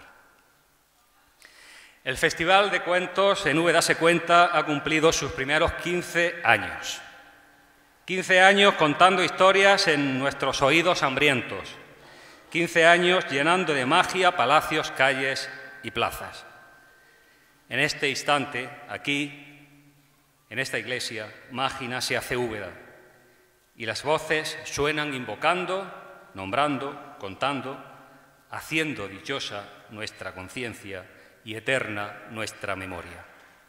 El Festival de Cuentos en Úbeda se cuenta ha cumplido sus primeros 15 años. 15 años contando historias en nuestros oídos hambrientos. 15 años llenando de magia palacios, calles y plazas. En este instante, aquí, en esta iglesia, mágina se hace Úbeda y las voces suenan invocando, nombrando, contando, haciendo dichosa nuestra conciencia y eterna nuestra memoria.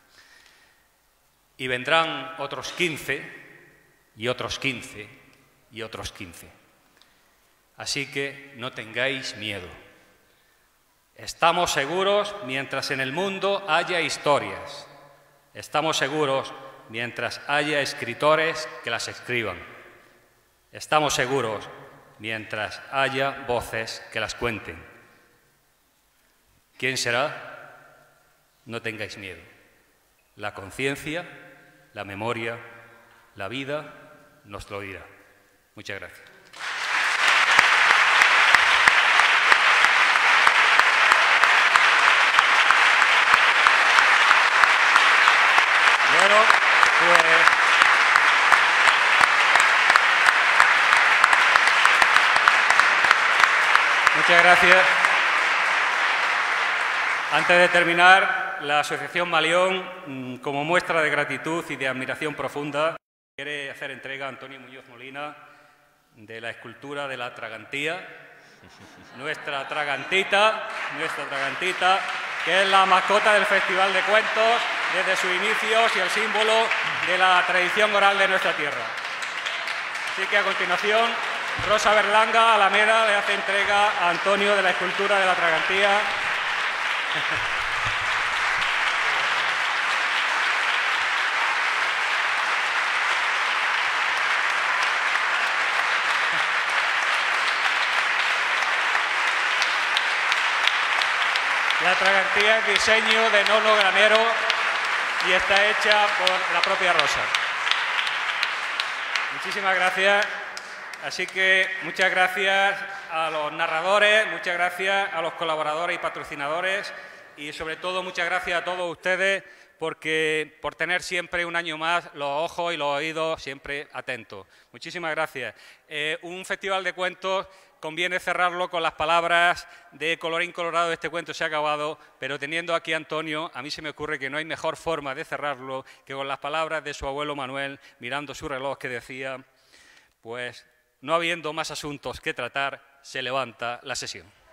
Y vendrán otros 15 y otros 15 y otros 15. Así que no tengáis miedo. Estamos seguros mientras en el mundo haya historias. Estamos seguros mientras haya escritores que las escriban. Estamos seguros mientras haya voces que las cuenten. ¿Quién será? No tengáis miedo. La conciencia, la memoria, la vida nos lo dirá. Muchas gracias. Bueno, pues Muchas gracias. Antes de terminar, la Asociación Malión, como muestra de gratitud y de admiración profunda, quiere hacer entrega a Antonio Muñoz Molina de la escultura de la Tragantía, nuestra Tragantita, que es la mascota del Festival de Cuentos desde sus inicios y el símbolo de la tradición oral de nuestra tierra. Así que a continuación, Rosa Berlanga Alameda le hace entrega a Antonio de la escultura de la Tragantía. La Tragantía es diseño de Nono Granero y está hecha por la propia Rosa. Muchísimas gracias. Así que muchas gracias a los narradores, muchas gracias a los colaboradores y patrocinadores y sobre todo muchas gracias a todos ustedes por tener siempre un año más los ojos y los oídos siempre atentos. Muchísimas gracias. Un festival de cuentos conviene cerrarlo con las palabras de colorín colorado, este cuento se ha acabado, pero teniendo aquí a Antonio, a mí se me ocurre que no hay mejor forma de cerrarlo que con las palabras de su abuelo Manuel, mirando su reloj, que decía, pues, no habiendo más asuntos que tratar, se levanta la sesión.